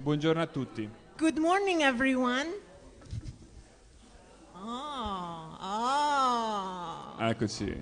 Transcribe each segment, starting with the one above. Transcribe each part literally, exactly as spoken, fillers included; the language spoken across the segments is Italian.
Buongiorno a tutti. Good morning, everyone. Oh, oh. Eccoci.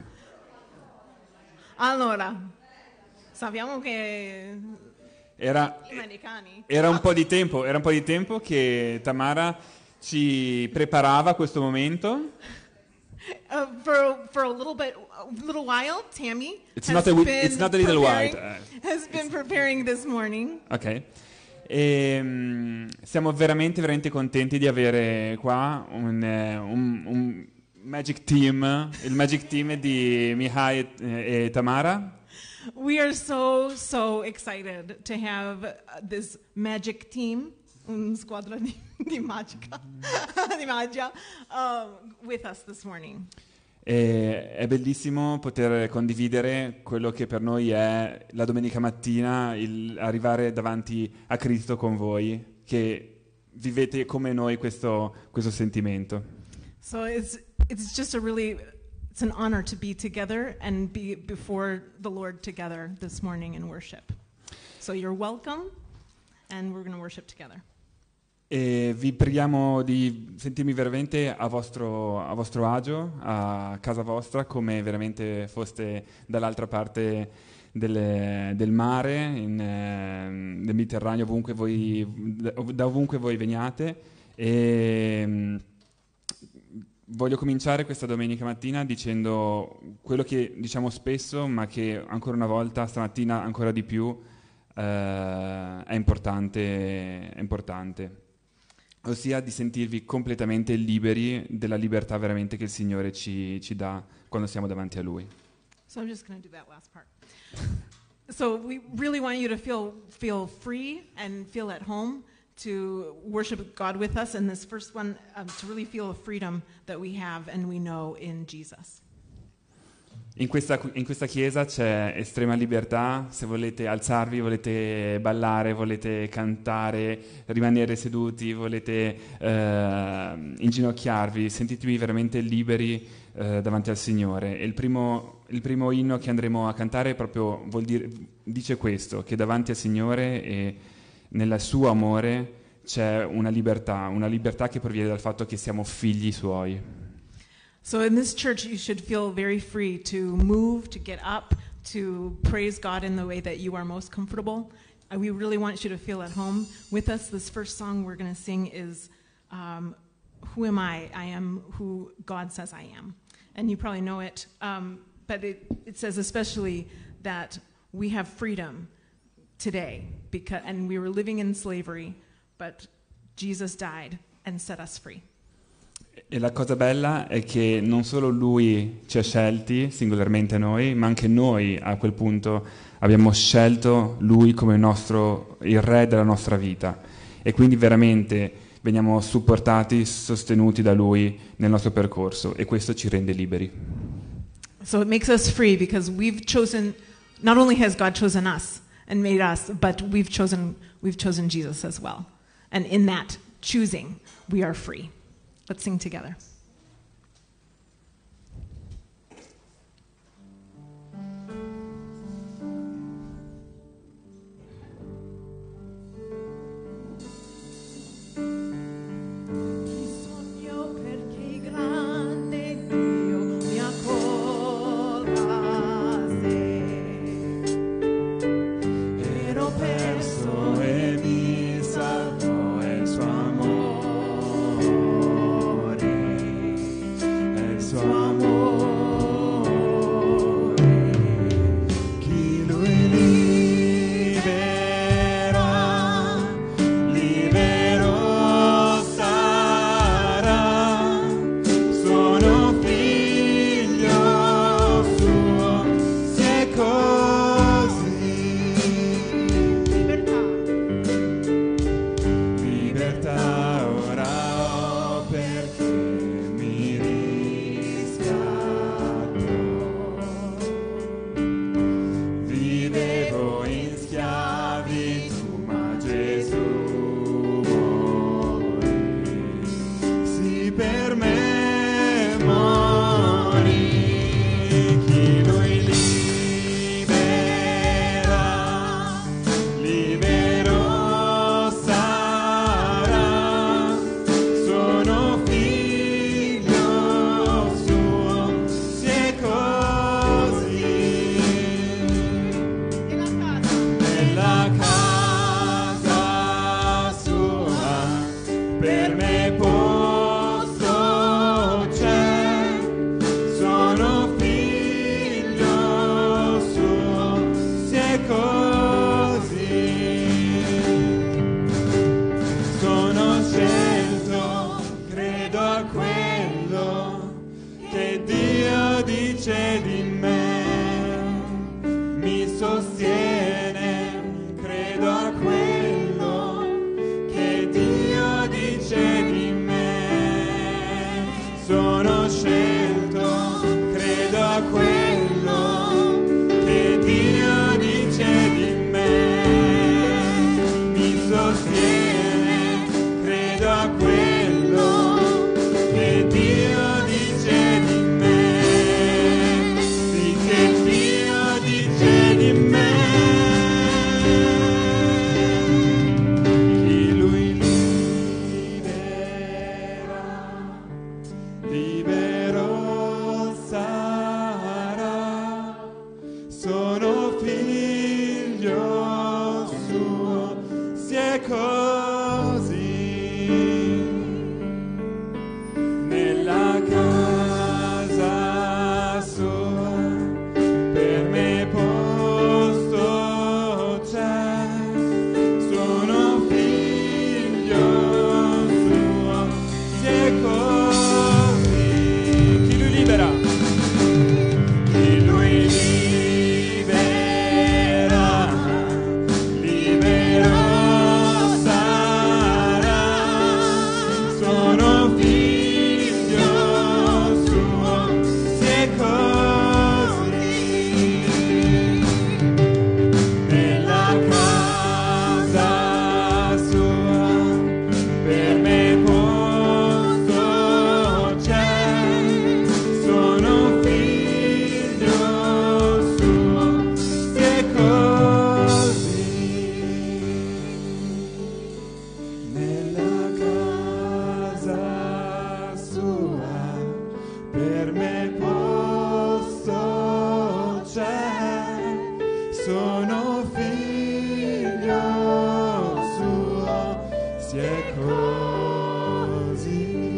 Allora, sappiamo che Era, i americani. era un po' di tempo, era un po' di tempo che Tamara ci preparava a questo momento. Uh, for for a little bit, a little while, Tammy It's has not a wi- been it's not a little preparing, while, uh, has been preparing this morning. Ok. E, mm, siamo veramente, veramente contenti di avere qua un, eh, un, un Magic Team, il Magic Team di Mihai e, e Tamara. We are so so excited to have uh, this magic team, una squadra di, di magica, di magia, um, with us this morning. E è bellissimo poter condividere quello che per noi è la domenica mattina, il arrivare davanti a Cristo con voi, che vivete come noi questo, questo sentimento. So it's it's just a really it's an honor to be together and be before the Lord together this morning in worship. So you're welcome, and we're going to worship together. E vi preghiamo di sentirmi veramente a vostro, a vostro agio, a casa vostra, come veramente foste dall'altra parte del, del mare, in, eh, del Mediterraneo, ovunque voi, da ovunque voi veniate. E mh, voglio cominciare questa domenica mattina dicendo quello che diciamo spesso, ma che ancora una volta, stamattina ancora di più, eh, è importante, è importante. Ossia di sentirvi completamente liberi della libertà veramente che il Signore ci, ci dà quando siamo davanti a Lui. So I'm just going to do that last part. So we really want you to feel feel free and feel at home to worship God with us, and this first one um, to really feel the freedom that we have and we know in Jesus. In questa, in questa chiesa c'è estrema libertà, se volete alzarvi, volete ballare, volete cantare, rimanere seduti, volete eh, inginocchiarvi, sentitevi veramente liberi eh, davanti al Signore. E il primo, il primo inno che andremo a cantare proprio vuol dire, dice questo, che davanti al Signore e nel suo amore c'è una libertà, una libertà che proviene dal fatto che siamo figli Suoi. So in this church, you should feel very free to move, to get up, to praise God in the way that you are most comfortable. And we really want you to feel at home with us. This first song we're going to sing is um, Who Am I? I Am Who God Says I Am. And you probably know it, um, but it, it says especially that we have freedom today, because, and we were living in slavery, but Jesus died and set us free. E la cosa bella è che non solo Lui ci ha scelti singolarmente noi, ma anche noi a quel punto abbiamo scelto Lui come nostro, il Re della nostra vita. E quindi veramente veniamo supportati, sostenuti da Lui nel nostro percorso, e questo ci rende liberi. So it makes us free because we've chosen, not only has God chosen us and made us, but we've chosen, we've chosen Jesus as well. And in that choosing, we are free. Let's sing together. Amore. per me posto c'è, sono figlio suo, si è così, sono scelto, credo a quello che Dio dice di me, mi sostiene, credo a quello che Dio dice di me, sono scelto, credo a quello che Dio dice di me, mi sostiene, credo a quello che Dio dice di me, sì che Dio dice di me. Chi lui libera, libero sarà, sono figlio suo, si è così, nella casa sua, per me posto c'è, sono figlio suo, si è così, chi lui libera, chi lui libera, libero sarà, sono figlio suo, si è così, nella casa sua, per me posto c'è, sono figlio suo, si è così, nella casa sua, per me posto c'è, sono figlio suo, si è così.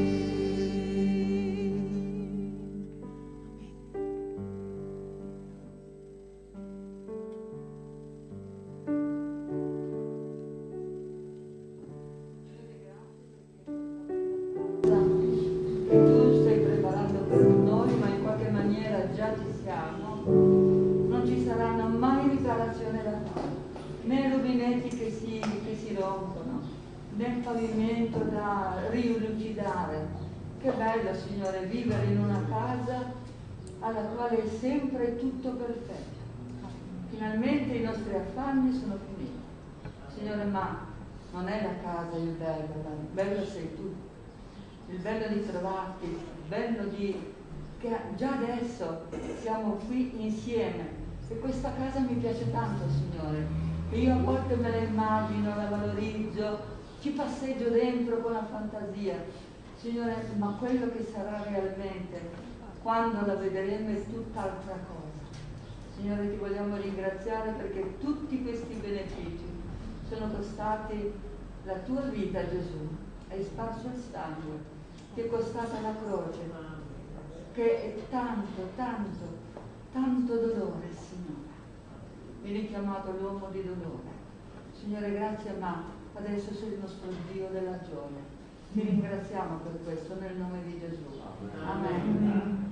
che tu stai preparando per noi, ma in qualche maniera già ci siamo, non ci saranno mai riparazioni da fare, né rubinetti che si, che si rompono, né pavimento da rilucidare. Che bello, Signore, vivere in una casa alla quale è sempre tutto perfetto. Finalmente i nostri affanni sono finiti. Signore, ma non è la casa il bello, il bello sei tu. Il bello di trovarti, il bello di che già adesso siamo qui insieme. E questa casa mi piace tanto, Signore. E io a volte me la immagino, la valorizzo, ci passeggio dentro con la fantasia. Signore, ma quello che sarà realmente, quando la vedremo, è tutt'altra cosa. Signore, ti vogliamo ringraziare perché tutti questi benefici sono costati la tua vita, Gesù. Hai sparso il sangue, ti è costata la croce, che è tanto, tanto, tanto dolore, Signore. Vieni chiamato l'uomo di dolore. Signore, grazie, ma adesso sei il nostro Dio della gioia. Ti ringraziamo per questo nel nome di Gesù. Amen.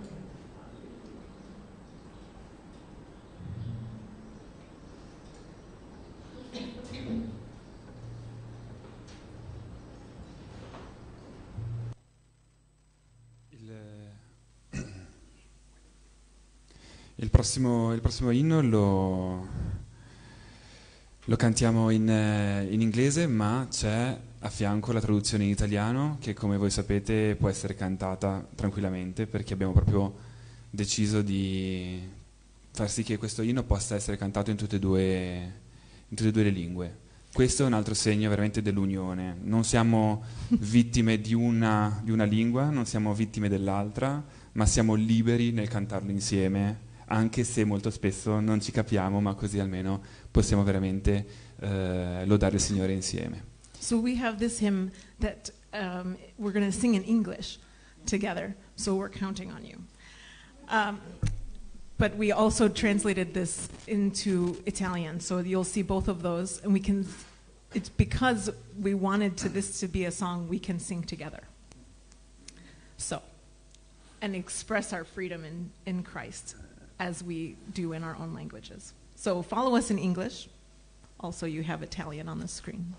Il prossimo, il prossimo inno lo, lo cantiamo in, in inglese, ma c'è a fianco la traduzione in italiano che, come voi sapete, può essere cantata tranquillamente, perché abbiamo proprio deciso di far sì che questo inno possa essere cantato in tutte e due, in tutte e due le lingue. Questo è un altro segno veramente dell'unione. Non siamo vittime di una, di una lingua, non siamo vittime dell'altra, ma siamo liberi nel cantarlo insieme, anche se molto spesso non ci capiamo, ma così almeno possiamo veramente eh, lodare il Signore insieme. So we have this hymn that um, we're going to sing in English together, so we're counting on you. Um, but we also translated this into Italian, so you'll see both of those, and we can. It's because we wanted to this to be a song we can sing together. So, and express our freedom in, in Christ as we do in our own languages. So follow us in English. Also, you have Italian on the screen.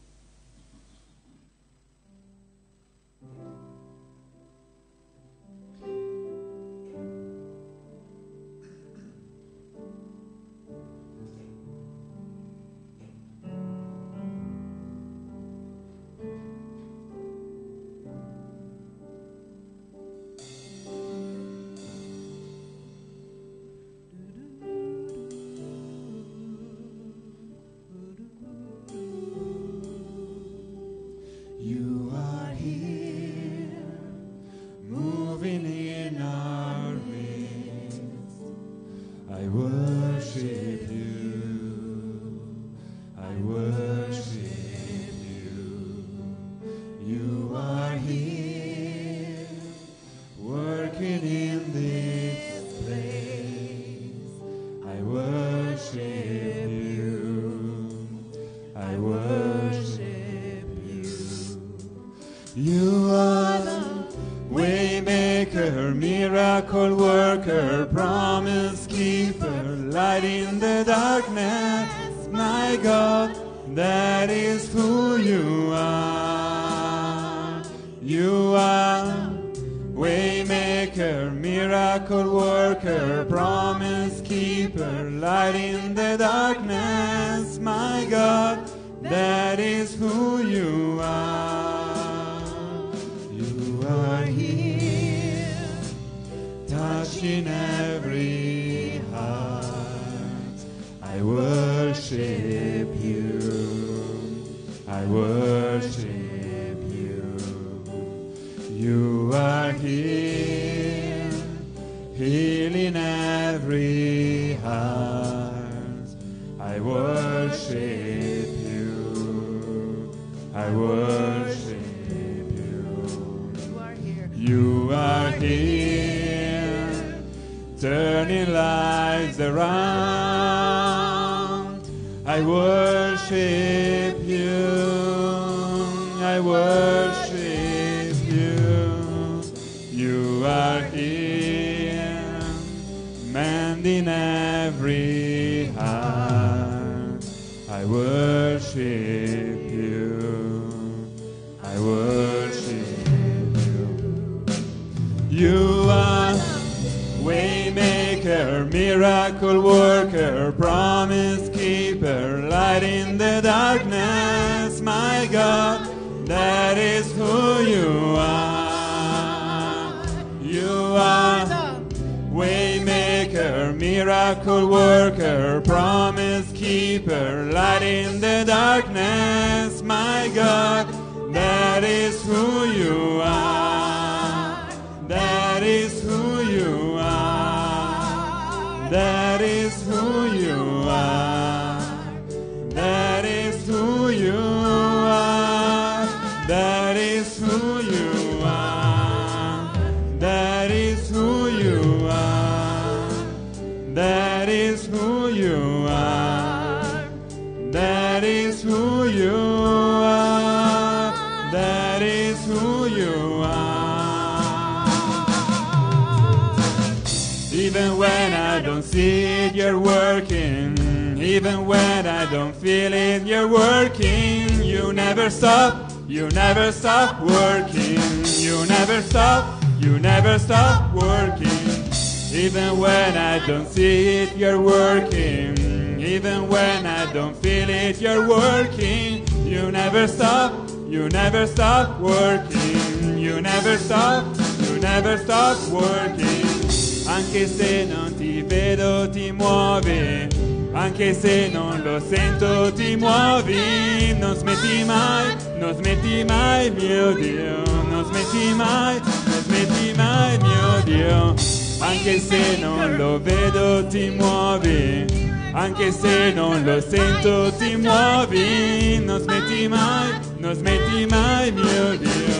Even when I don't see it, you're working. Even when I don't feel it, you're working. You never stop, you never stop working. You never stop, you never stop working. Even when I don't see it, you're working. Even when I don't feel it, you're working. You never stop, you never stop working. You never stop, you never stop working. Anche se non ti vedo ti muovi, anche se non lo sento ti muovi. Non smetti mai, non smetti mai mio Dio. Non smetti mai, non smetti mai mio Dio. Anche se non lo vedo ti muovi, anche se non lo sento ti muovi. Non smetti mai, non smetti mai mio Dio.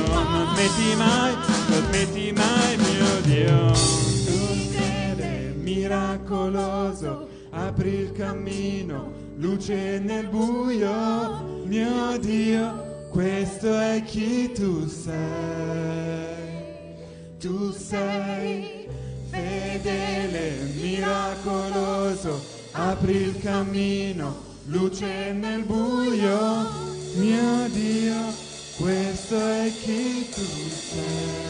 smetti mai, non smetti mai, mio Dio. Tu sei miracoloso, apri il cammino, luce nel buio, mio Dio, questo è chi tu sei. Tu sei fedele, miracoloso, apri il cammino, luce nel buio, mio Dio, questo è chi tu sei.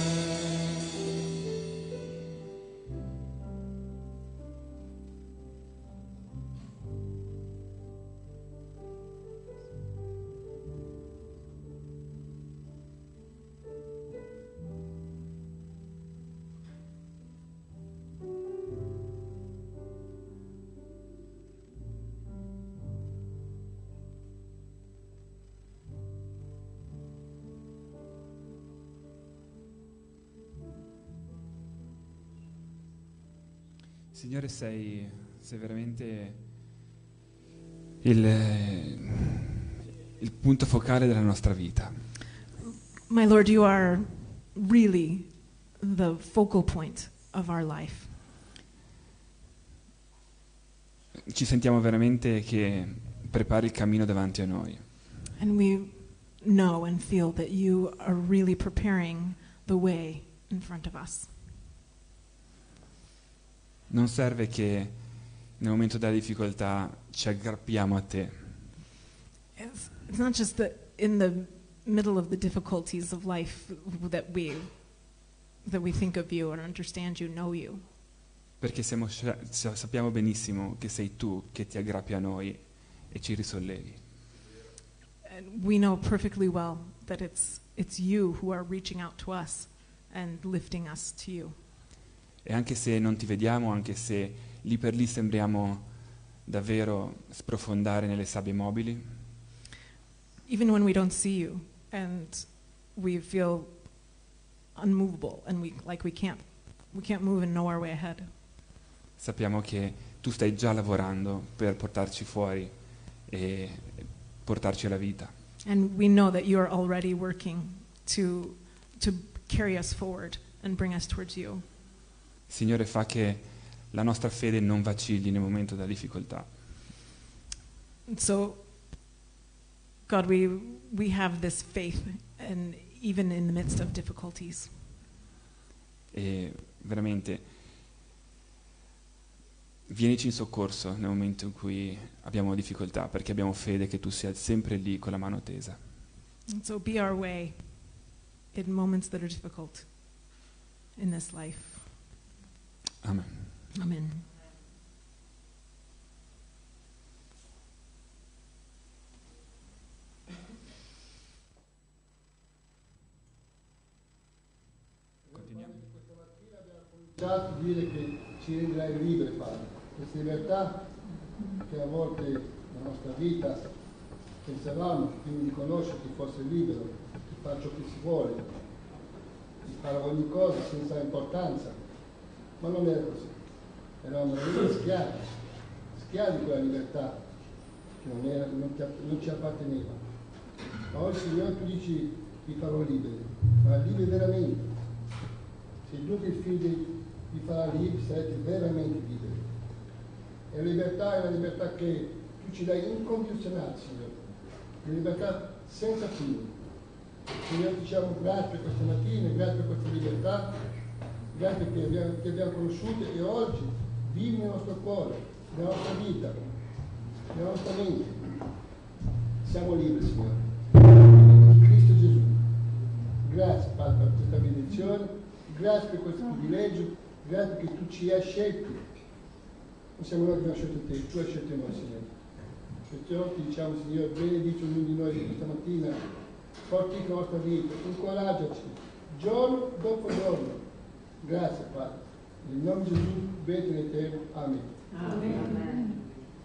Signore, sei, sei veramente il, il punto focale della nostra vita. My Lord, you are really the focal point of our life. Ci sentiamo veramente che prepari il cammino davanti a noi. And we know and feel that you are really preparing the way in front of us. Non serve che nel momento della difficoltà ci aggrappiamo a te. It's, it's not just that in the middle of the difficulties of life that we that we think of you or understand you, know you. Perché siamo, sappiamo benissimo che sei tu che ti aggrappi a noi e ci risollevi. And we know perfectly well that it's it's you who are reaching out to us and lifting us to you. E anche se non ti vediamo, anche se lì per lì sembriamo davvero sprofondare nelle sabbie mobili, even when we don't see you and we feel unmovable and we like we can't we can't move and know our way ahead. Sappiamo che tu stai già lavorando per portarci fuori e portarci alla vita. And we know that you are already working to to carry us forward and bring us towards you. Signore, fa che la nostra fede non vacilli nel momento della difficoltà. And so, God, we we have this faith, and even in the midst of difficulties. E veramente vienici in soccorso nel momento in cui abbiamo difficoltà, perché abbiamo fede che tu sia sempre lì con la mano tesa. And so be our way in moments that are difficult in this life. Amen. Amen. Continuiamo. Questa mattina abbiamo cominciato a dire che ci renderai liberi, Padre. Questa libertà che a volte nella nostra vita pensavamo che prima di conoscerti fosse libero, di fare ciò che si vuole, di fare ogni cosa senza importanza, ma non era così. Eravamo veramente schiavi, schiavi di quella libertà che non, era, non, ti, non ci apparteneva. Ma oggi, Signore, tu dici vi farò liberi, ma liberi veramente. Se tu che il figlio vi farà liberi, sarete veramente liberi. E la libertà è una libertà che tu ci dai incondizionata, Signore. Una libertà senza fine. Signore, ti diciamo grazie per questa mattina, grazie per questa libertà, grazie perché abbiamo, che abbiamo conosciuto e oggi vivi nel nostro cuore, nella nostra vita, nella nostra mente. Siamo liberi, Signore. In Cristo Gesù. Grazie, Padre, per questa benedizione, grazie per questo privilegio, grazie che tu ci hai scelti. Non siamo noi che abbiamo scelto te, tu hai scelto noi, Signore. Perciò ti diciamo, Signore, benedici ognuno di noi questa mattina, fortifica la nostra vita, incoraggiaci, giorno dopo giorno. Grazie, Padre. Nel nome di Gesù, benedetto in eterno. Amen. Amen.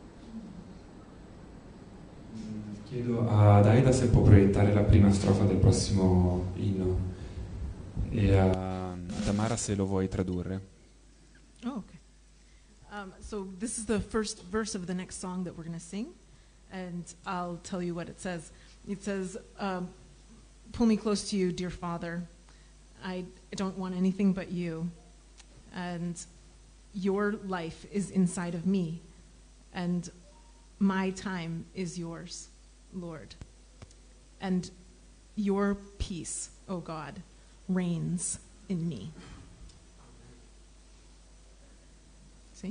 Chiedo ad Aida se può proiettare la prima strofa del prossimo inno e a Tamara se lo vuoi tradurre. Oh, okay. Um, so this is the first verse of the next song that we're going to sing, and I'll tell you what it says. It says, um, pull me close to you, dear Father. I don't want anything but you. And your life is inside of me. And my time is yours, Lord. And your peace, O God, reigns in me. See?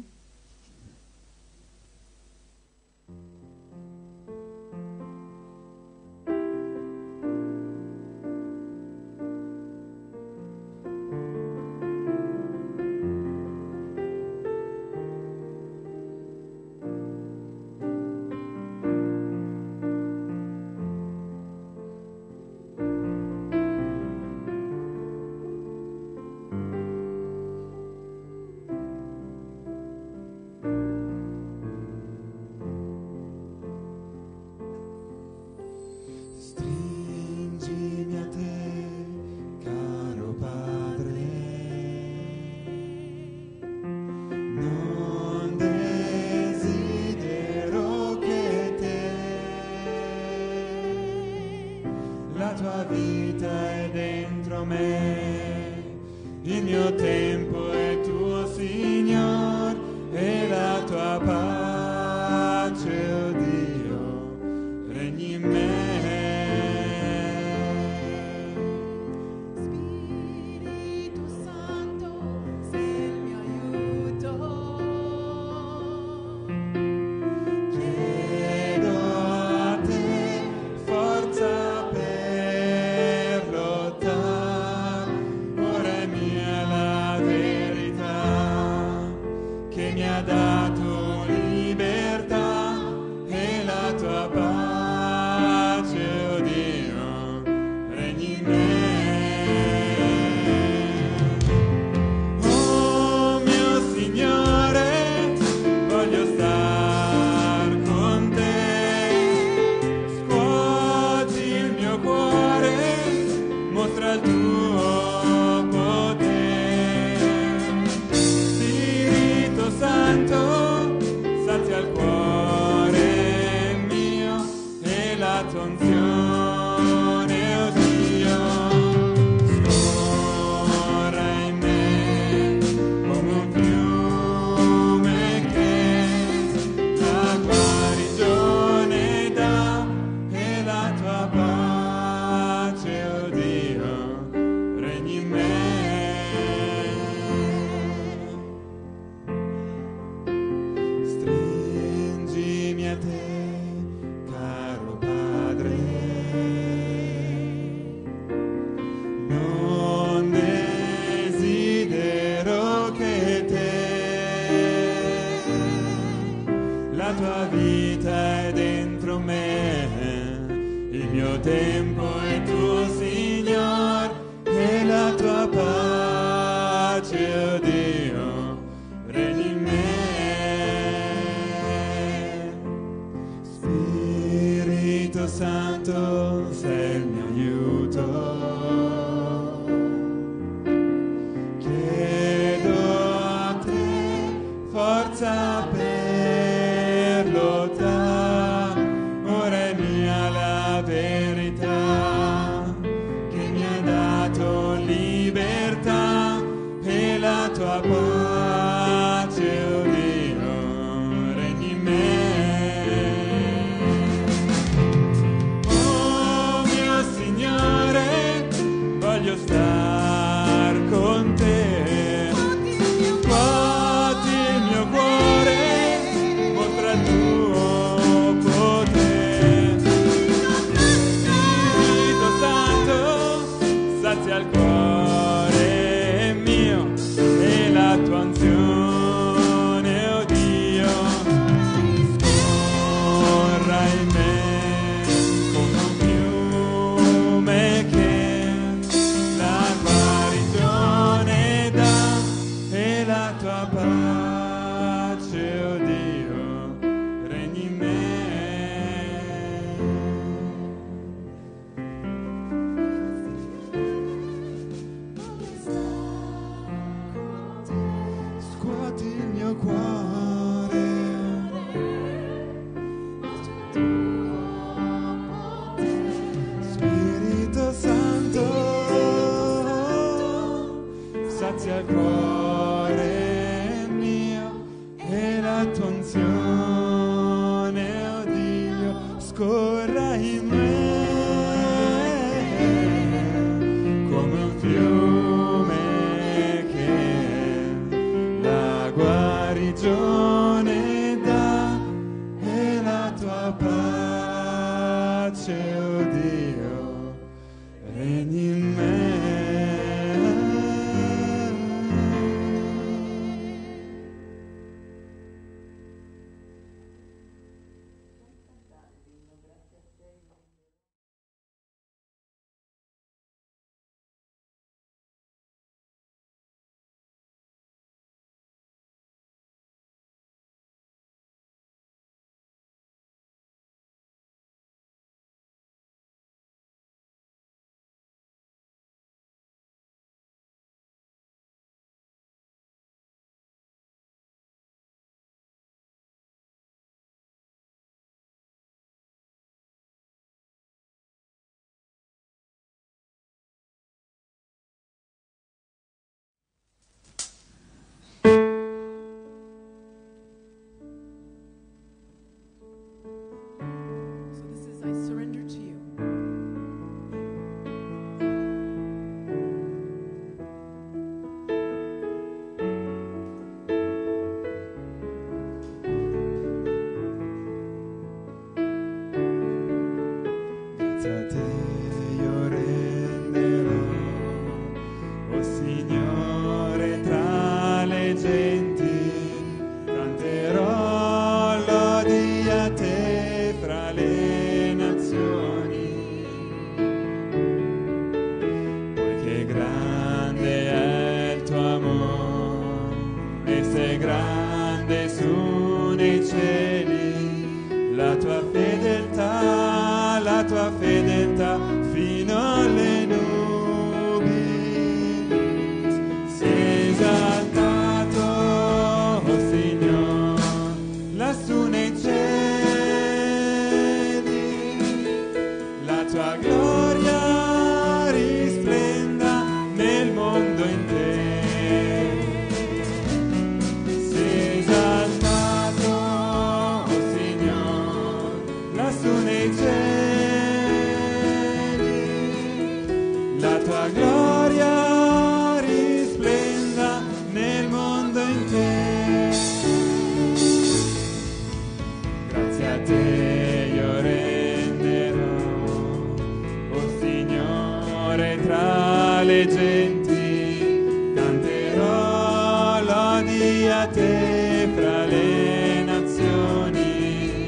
Signore tra le genti, canterò lodi a te fra le nazioni,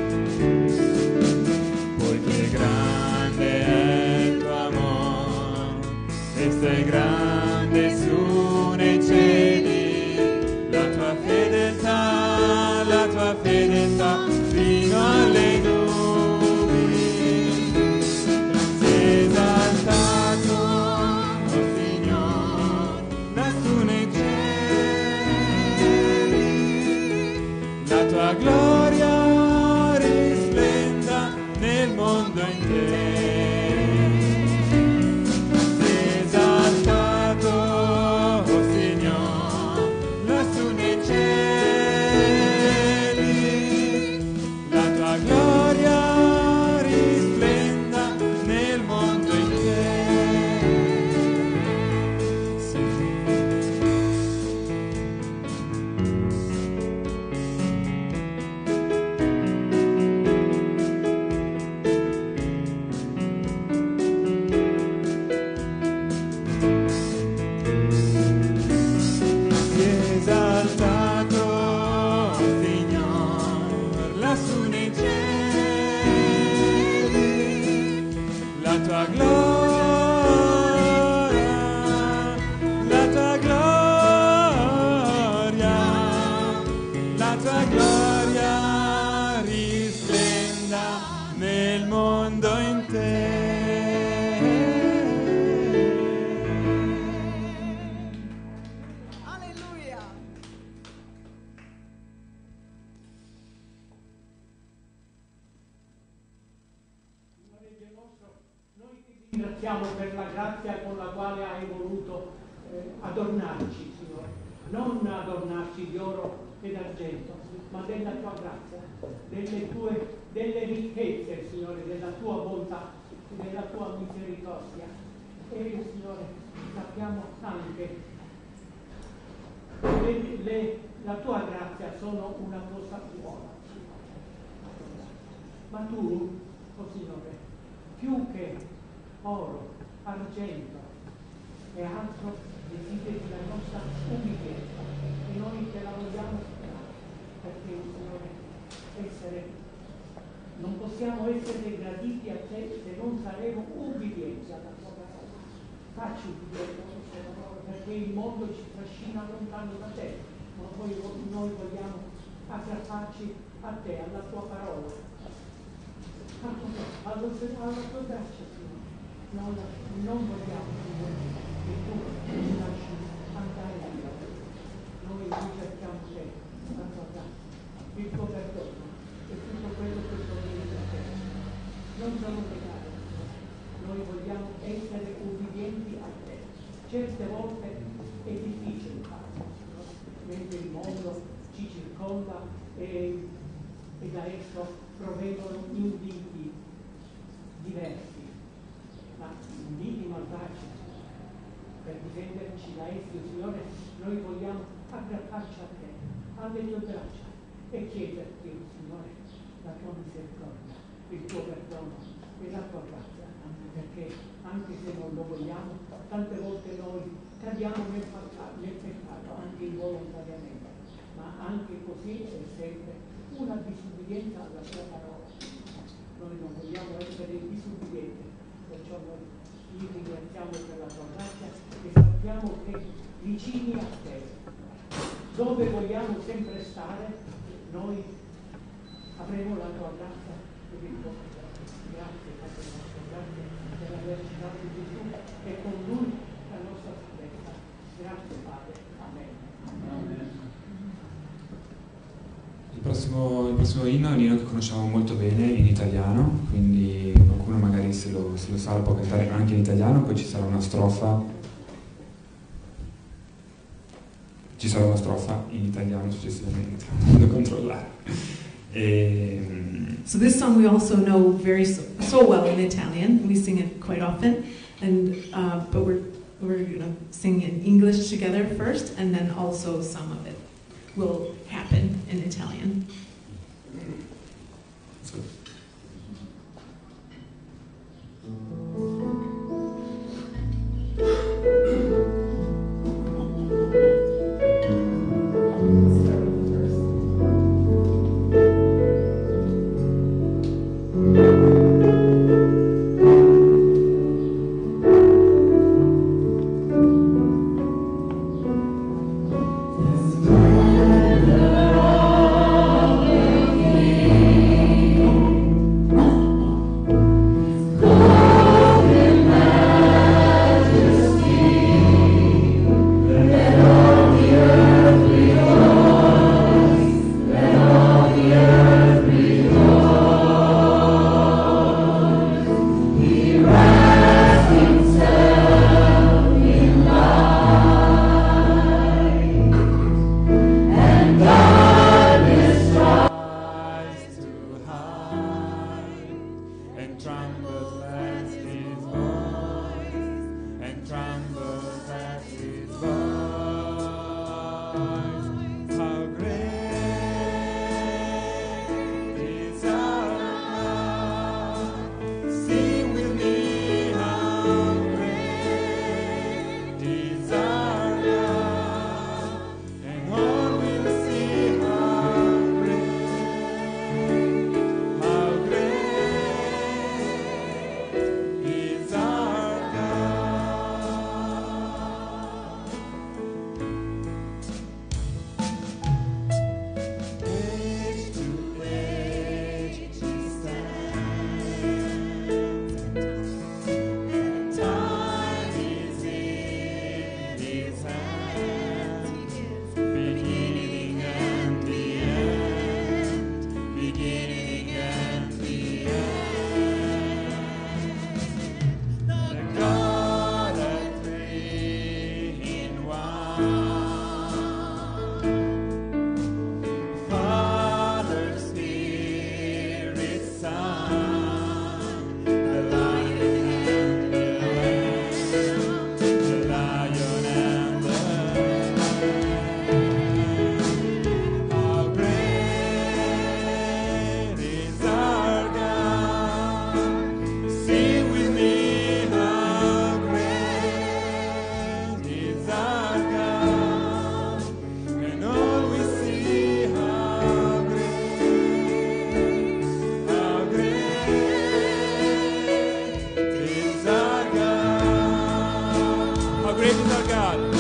poiché grande è il tuo amore e sei grande su nei cieli, la tua fedeltà, la tua fedeltà fino alle nubi. Sei esaltato, oh Signore, lassù nei cieli, la tua gloria risplenda nel mondo intero. Sei esaltato, oh Signore, lassù nei cieli, la tua gloria risplenda nel mondo intero. Sì. Sia esaltato, Signor, lassù nei cieli, la tua gloria, la tua gloria, la tua gloria risplenda nel mondo intero. Hallelujah. Signore Dio nostro, noi ti ringraziamo per la grazia con la quale hai voluto eh, adornarci, Signore. Non adornarci di oro ed argento, ma della tua grazia, delle tue delle ricchezze, Signore, della tua bontà, della tua misericordia. E, Signore, sappiamo anche che le, le, la tua grazia sono una cosa buona. Ma tu, oh Signore, più che oro, argento e altro, desideri la nostra ubbidienza e noi te la vogliamo dare, perché, Signore, essere, non possiamo essere graditi a te se non saremo ubbidienti alla tua parola. Facci ubbidienza alla tua parola, perché il mondo ci trascina lontano da te, ma poi noi vogliamo aggrapparci a te, alla tua parola, alla, alla tua grazia, Signore. Non, non vogliamo, Signore, che tu ci lasci andare via. Noi ricerchiamo te, la tua grazia, il tuo perdono e tutto quello che proviene da te. Non solo pregare, noi vogliamo essere ubbidienti a te. Certe volte è difficile farlo, Signore, mentre il mondo ci circonda e, e da esso provengono inviti diversi, ma inviti malvagi. Per difenderci da essi, Signore, noi vogliamo aggrapparci a te, alle tue braccia e chiederti, Signore, la tua misericordia, il tuo perdono e la tua grazia, perché anche se non lo vogliamo, tante volte noi cadiamo nel, nel peccato, anche involontariamente, ma anche così è sempre una disubbidienza alla tua parola. Noi non vogliamo essere disubbidienti, perciò noi ti ringraziamo per la tua grazia e sappiamo che vicini a te, dove vogliamo sempre stare, noi avremo la tua grazia e il tuo perdono. Grazie, Padre nostro, grazie per averci dato Gesù e con lui la nostra salvezza. Grazie, Padre. Amen. Amen. Il prossimo, il prossimo inno è un inno che conosciamo molto bene in italiano, quindi qualcuno magari se lo, se lo sa lo può cantare anche in italiano, poi ci sarà una strofa, ci sarà una strofa in italiano successivamente, devo controllare. E, So this song we also know very so, so well in Italian. We sing it quite often, and uh, but we're we're gonna sing in English together first, and then also some of it will happen in Italian. Let's go. God.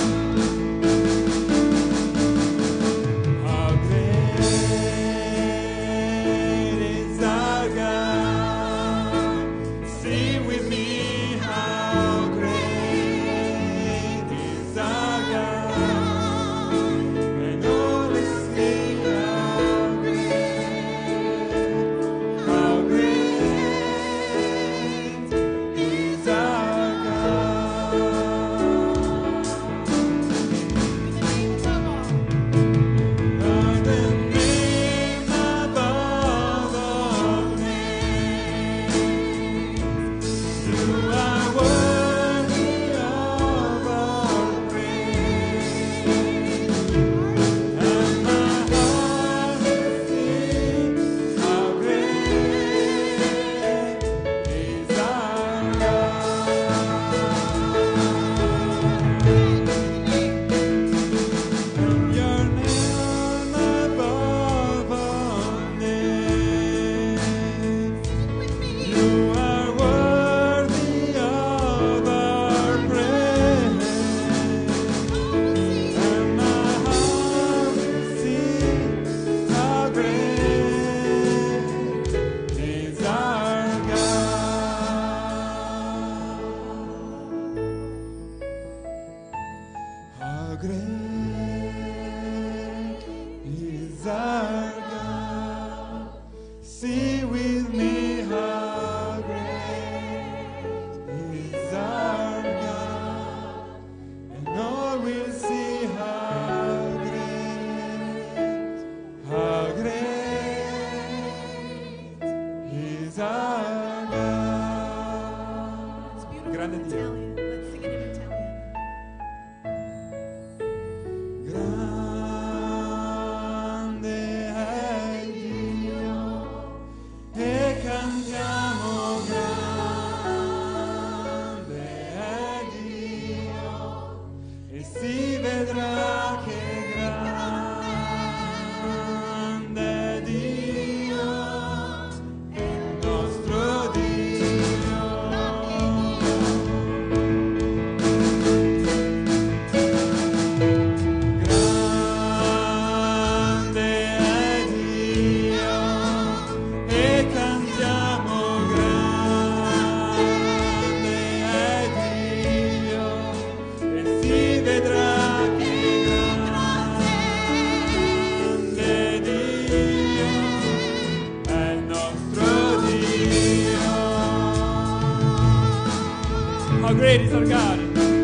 How great is our God?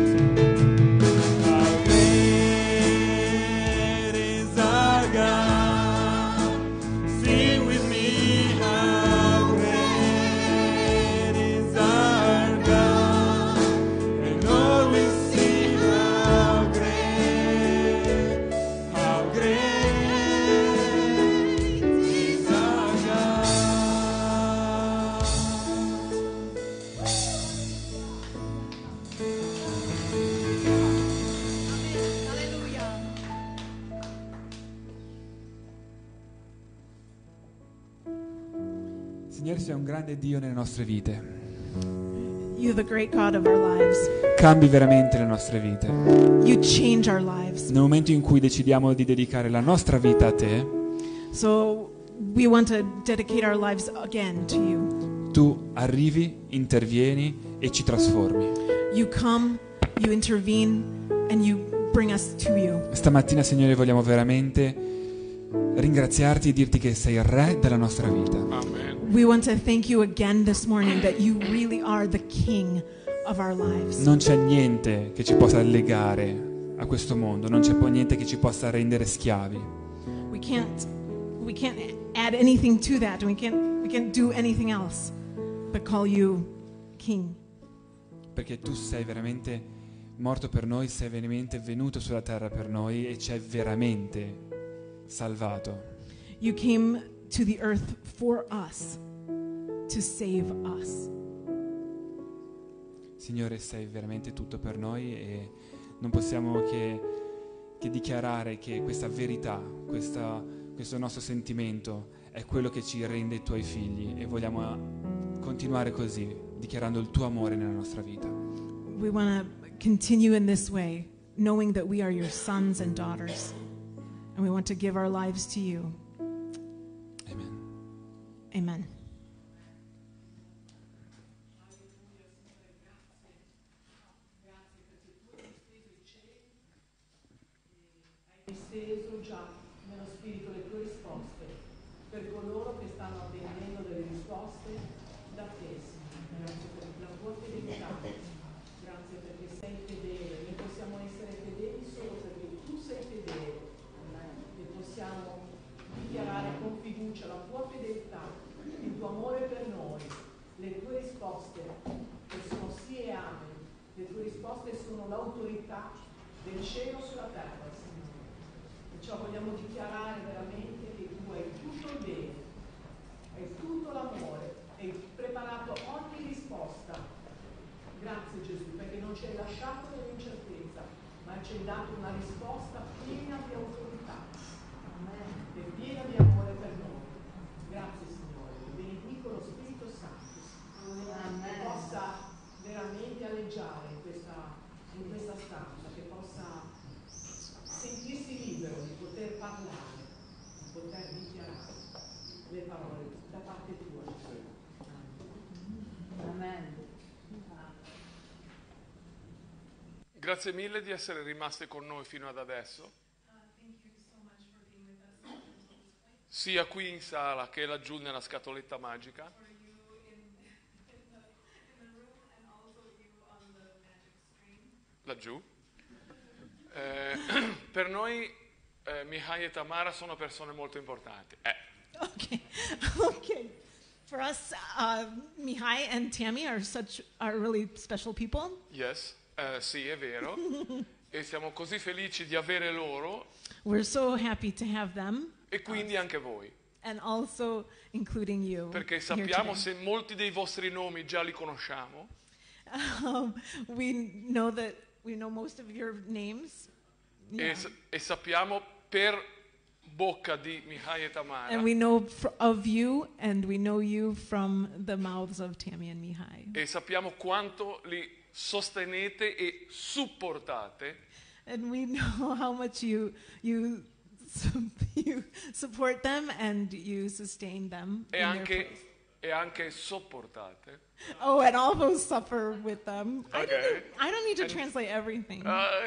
How great is our God? Sing with me, how great is our God? And all will see how great, how great is our God. Signore, sei un grande Dio nelle nostre vite. You're the great God of our lives. Cambi veramente le nostre vite. You change our lives. Nel momento in cui decidiamo di dedicare la nostra vita a te, So we want to dedicate our lives again to you. tu arrivi, intervieni e ci trasformi. You come, you intervene, and you bring us to you. Stamattina, Signore, vogliamo veramente ringraziarti e dirti che sei il re della nostra vita. We want to thank you again this morning that you really are the King of our lives. Non c'è niente che ci possa legare a questo mondo, non c'è poi niente che ci possa rendere schiavi. We can't we can't add anything to that. We can't we can't do anything else but call you King. Perché tu sei veramente morto per noi, sei veramente venuto sulla terra per noi e ci hai veramente salvato. You came to the earth for us, to save us. Signore, sei veramente tutto per noi e non possiamo che, che dichiarare che questa verità, questa, questo nostro sentimento è quello che ci rende i tuoi figli e vogliamo continuare così, dichiarando il tuo amore nella nostra vita. We want to continue in this way, knowing that we are your sons and daughters. And we want to give our lives to you. Amen. Amen. Hai steso già nello spirito le tue risposte per coloro che stanno attendendo delle risposte da te, Signore. Grazie per la tua fedeltà, grazie perché sei fedele. Noi possiamo essere fedeli solo perché tu sei fedele e possiamo dichiarare con fiducia la tua fedeltà, il tuo amore per noi, le tue risposte che sono sì e amen. Le tue risposte sono l'autorità del cielo sulla terra, Signore. Perciò vogliamo dichiarare veramente che tu hai tutto il bene, hai tutto l'amore, hai preparato ogni risposta. Grazie Gesù, perché non ci hai lasciato nell'incertezza, ma ci hai dato una risposta piena di autorità e piena di amore per noi. Grazie Signore, benedico lo Spirito Santo, che possa veramente alleggiare in questa, in questa stanza, che possa sentirsi libero di poter parlare, di poter dichiarare le parole da parte tua, Gesù. Amen. Grazie mille di essere rimasti con noi fino ad adesso, sia qui in sala che laggiù nella scatoletta magica. Laggiù. Eh, per noi eh, Mihai e Tamara sono persone molto importanti. Eh. Okay. Okay. For us, uh, Mihai and Tammy are such are really special people. Yes, eh, sì, è vero. E siamo così felici di avere loro We're so happy to have them, e quindi anche voi. and also including you. Perché here sappiamo today. se molti dei vostri nomi già li conosciamo. Um, we know that we know most of your names. Yeah. E, s- e sappiamo per bocca di Mihai e Tamara And we know fr- of you, and we know you from the mouths of Tammy and Mihai. e sappiamo quanto li sostenete e supportate And we know how much you you su- you support them and you sustain them. e in their anche, place. e anche sopportate. Oh, and also suffer with them. I, Okay. don't, I don't need to And- translate everything.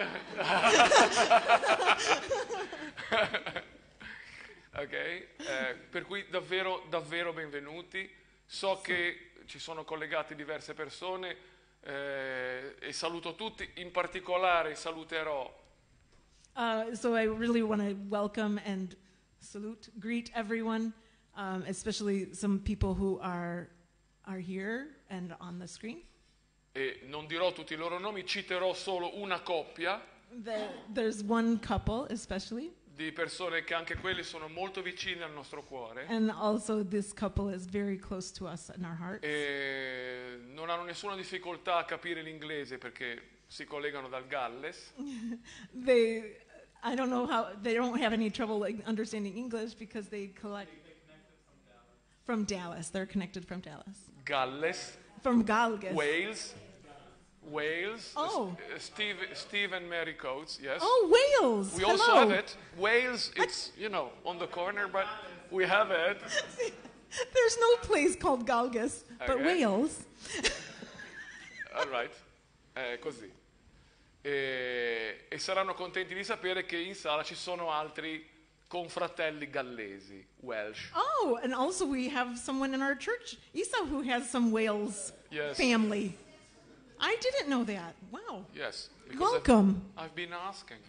Ok? Eh, per cui davvero, davvero benvenuti. So che ci sono collegate diverse persone eh, e saluto tutti. In particolare saluterò Uh, so I really want to welcome and salute, greet everyone, um, especially some people who are are here and on the screen. e non dirò tutti i loro nomi, citerò solo una coppia The, there's one couple, especially, di persone che anche quelli sono molto vicine al nostro cuore and also this couple is very close to us in our hearts. e non hanno nessuna difficoltà a capire l'inglese perché si collegano dal Galles They, I don't know how they don't have any trouble like, understanding English because they collect from Dallas. They're connected from Dallas, Galles, from Galges. Wales, Wales, Oh. S- Steve, Steve and Mary Coates, yes. Oh, Wales! We also Hello. have it. Wales, it's, you know, on the corner, but we have it. There's no place called Galges, but Okay. Wales. All right. Eh, così. E, e saranno contenti di sapere che in sala ci sono altri confratelli gallesi, Welsh. Oh, and also we have someone in our church, Isa, who has some Wales Yes. family. I didn't know that. Wow. Yes. because I've- Welcome. I've been asking.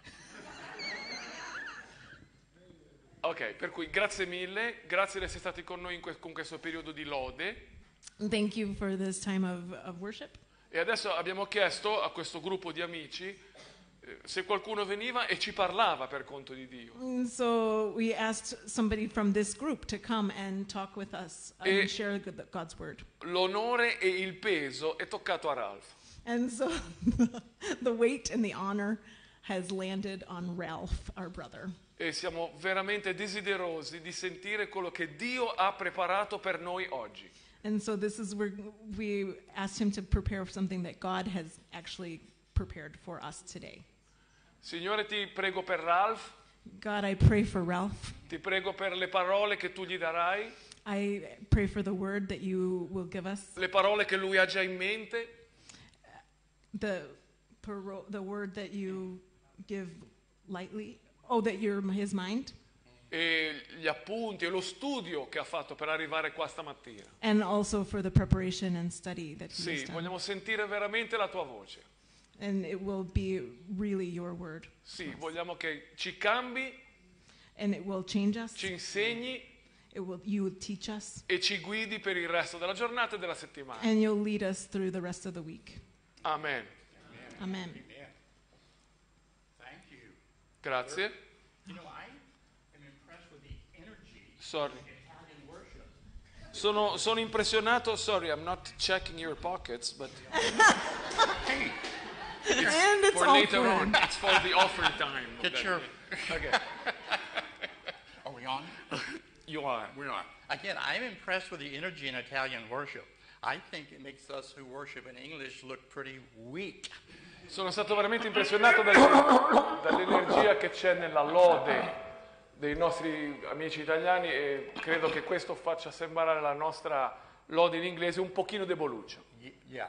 Ok, per cui grazie mille, grazie di essere stati con noi in que- con questo periodo di lode. Thank you for this time of, of worship. E adesso abbiamo chiesto a questo gruppo di amici eh, se qualcuno veniva e ci parlava per conto di Dio. And so we asked somebody from this group to come and talk with us and E- share good- God's word. L'onore e il peso è toccato a Ralph. And so the weight and the honor has landed on Ralph, our brother. E siamo veramente desiderosi di sentire quello che Dio ha preparato per noi oggi. And so this is where we asked him to prepare something that God has actually prepared for us today. Signore, ti prego per Ralph, God, I pray for Ralph. ti prego per le parole che tu gli darai, I pray for the word that you will give us, le parole che lui ha già in mente, the paro- the word that you give lightly. Oh, that you're his mind, e gli appunti e lo studio che ha fatto per arrivare qua stamattina. and also for the preparation and study that he Sì, has done. vogliamo sentire veramente la tua voce. And it will be really your word. Sì, vogliamo che ci cambi, And it will change us. ci insegni It will, you will teach us. e ci guidi per il resto della giornata e della settimana. And you'll lead us through the rest of the week. Amen. Amen. Amen. Thank you. Grazie. You know, I am impressed with the energy Sorry. of Italian worship. Sono, sono impressionato, sorry, I'm not checking your pockets, but Hey, And it's for later awkward. on, it's for the offering time. get your. Okay, Are we on? you are. We're on. Again, I'm impressed with the energy in Italian worship. I think it makes us who worship in English look pretty weak. Sono stato veramente impressionato dal- dall'energia che c'è nella lode dei nostri amici italiani e credo che questo faccia sembrare la nostra lode in inglese un pochino deboluccia. Y- yeah.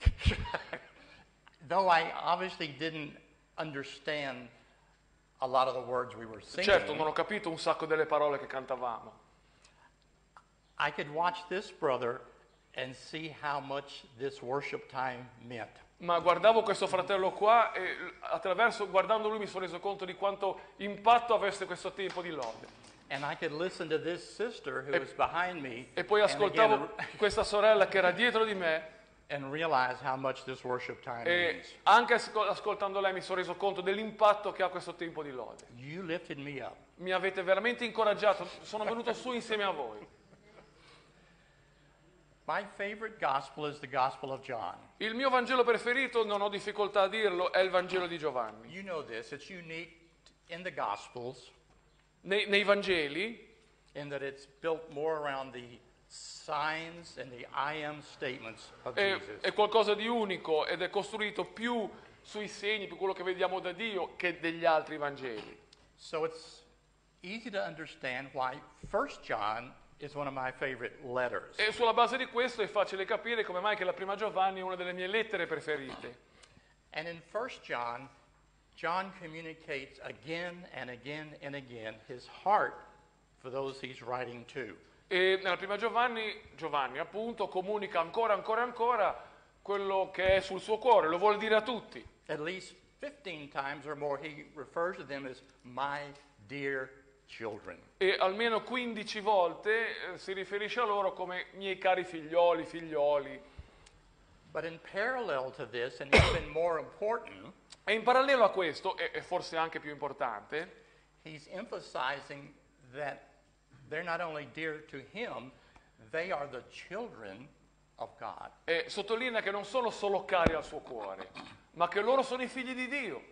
Though I obviously didn't understand a lot of the words we were singing, Certo, non ho capito un sacco delle parole che cantavamo, I could watch this brother and see how much this worship time meant. ma guardavo questo fratello qua e attraverso, guardando lui mi sono reso conto di quanto impatto avesse questo tempo di lode. And I could listen to this sister who E- was behind me E poi and ascoltavo again, questa sorella che era dietro di me and realize how much this worship time e means. anche ascol- ascoltando lei mi sono reso conto dell'impatto che ha questo tempo di lode. You lifted me up. Mi avete veramente incoraggiato, sono venuto su insieme a voi. My favorite gospel is the Gospel of John. Il mio Vangelo preferito, non ho difficoltà a dirlo, è il Vangelo di Giovanni. You know this, it's unique in the Gospels Nei, nei Vangeli in that it's built more around the signs and the I am statements of è, Jesus. è qualcosa di unico ed è costruito più sui segni, più quello che vediamo da Dio, che degli altri Vangeli. So it's easy to understand why First John is one of my favorite letters. E sulla base di questo è facile capire come mai che la prima Giovanni è una delle mie lettere preferite. And in First John, John communicates again and again and again his heart for those he's writing to. E nella prima Giovanni, Giovanni appunto comunica ancora, ancora, ancora quello che è sul suo cuore, lo vuol dire a tutti. At least fifteen times or more, he refers to them as my dear children. E almeno quindici volte eh, si riferisce a loro come miei cari figlioli, figlioli. But in parallel to this, and even more important, E in parallelo a questo, e, e forse anche più importante, he's emphasizing that they're not only dear to him, they are the children of God. eh, sottolinea che non sono solo cari al suo cuore, ma che loro sono i figli di Dio.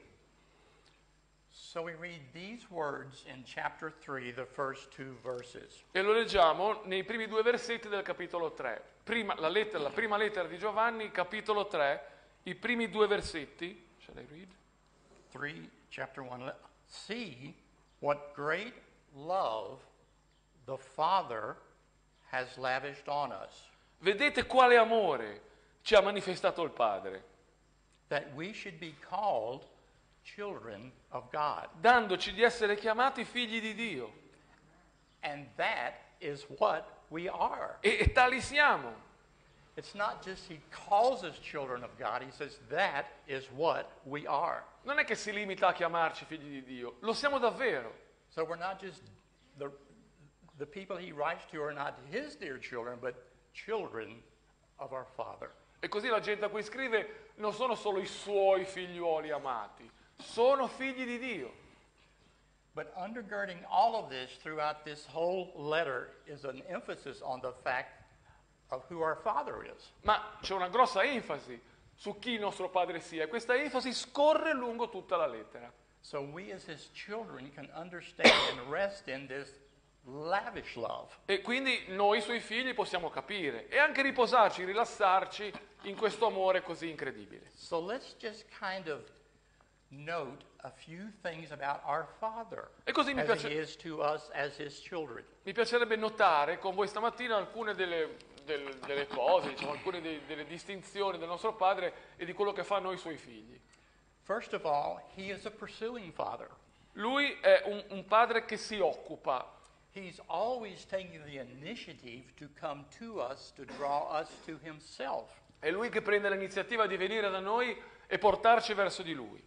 So we read these words in chapter three, the first two verses. E lo leggiamo nei primi due versetti del capitolo tre. Prima, la, lettera, la prima lettera di Giovanni, capitolo tre, i primi due versetti. Shall I read? three, chapter one. Let- See what great love the Father has lavished on us, Vedete quale amore ci ha manifestato il Padre, that we should be called children of God. dandoci di essere chiamati figli di Dio. And that is what we are. E, e tali siamo. It's not just he calls us children of God, he says that is what we are. Non è che si limita a chiamarci figli di Dio, lo siamo davvero. So we're not just, the, the people he writes to are not his dear children, but children of our Father. E così la gente a cui scrive non sono solo i suoi figliuoli amati, sono figli di Dio. But undergirding all of this throughout this whole letter is an emphasis on the fact of who our Father is. Ma c'è una grossa enfasi su chi il nostro Padre sia, e questa enfasi scorre lungo tutta la lettera. So we as his children can understand and rest in this lavish love. E quindi noi suoi figli possiamo capire e anche riposarci, rilassarci in questo amore così incredibile. So let's just kind of note a few things about our Father E così mi, as piace- He is to us as His children. mi piacerebbe notare con voi stamattina alcune delle, del- delle cose, diciamo, alcune dei- delle distinzioni del nostro Padre e di quello che fa a noi suoi figli. First of all, He is a pursuing Father. Lui è un, un padre che si occupa, He's always taking the initiative to come to us, to draw us to Himself. è lui che prende l'iniziativa di venire da noi e portarci verso di lui.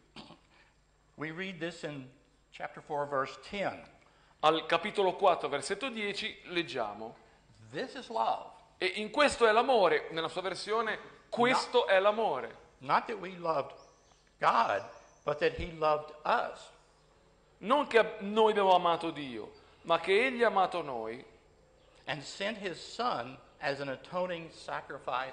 We read this in chapter four, verse ten. Al capitolo quattro, versetto dieci, leggiamo: This is love. E in questo è l'amore, nella sua versione, questo è l'amore. Not that we loved God, but that He loved us. Non che noi abbiamo amato Dio, ma che Egli ha amato noi And sent His Son as an atoning sacrifice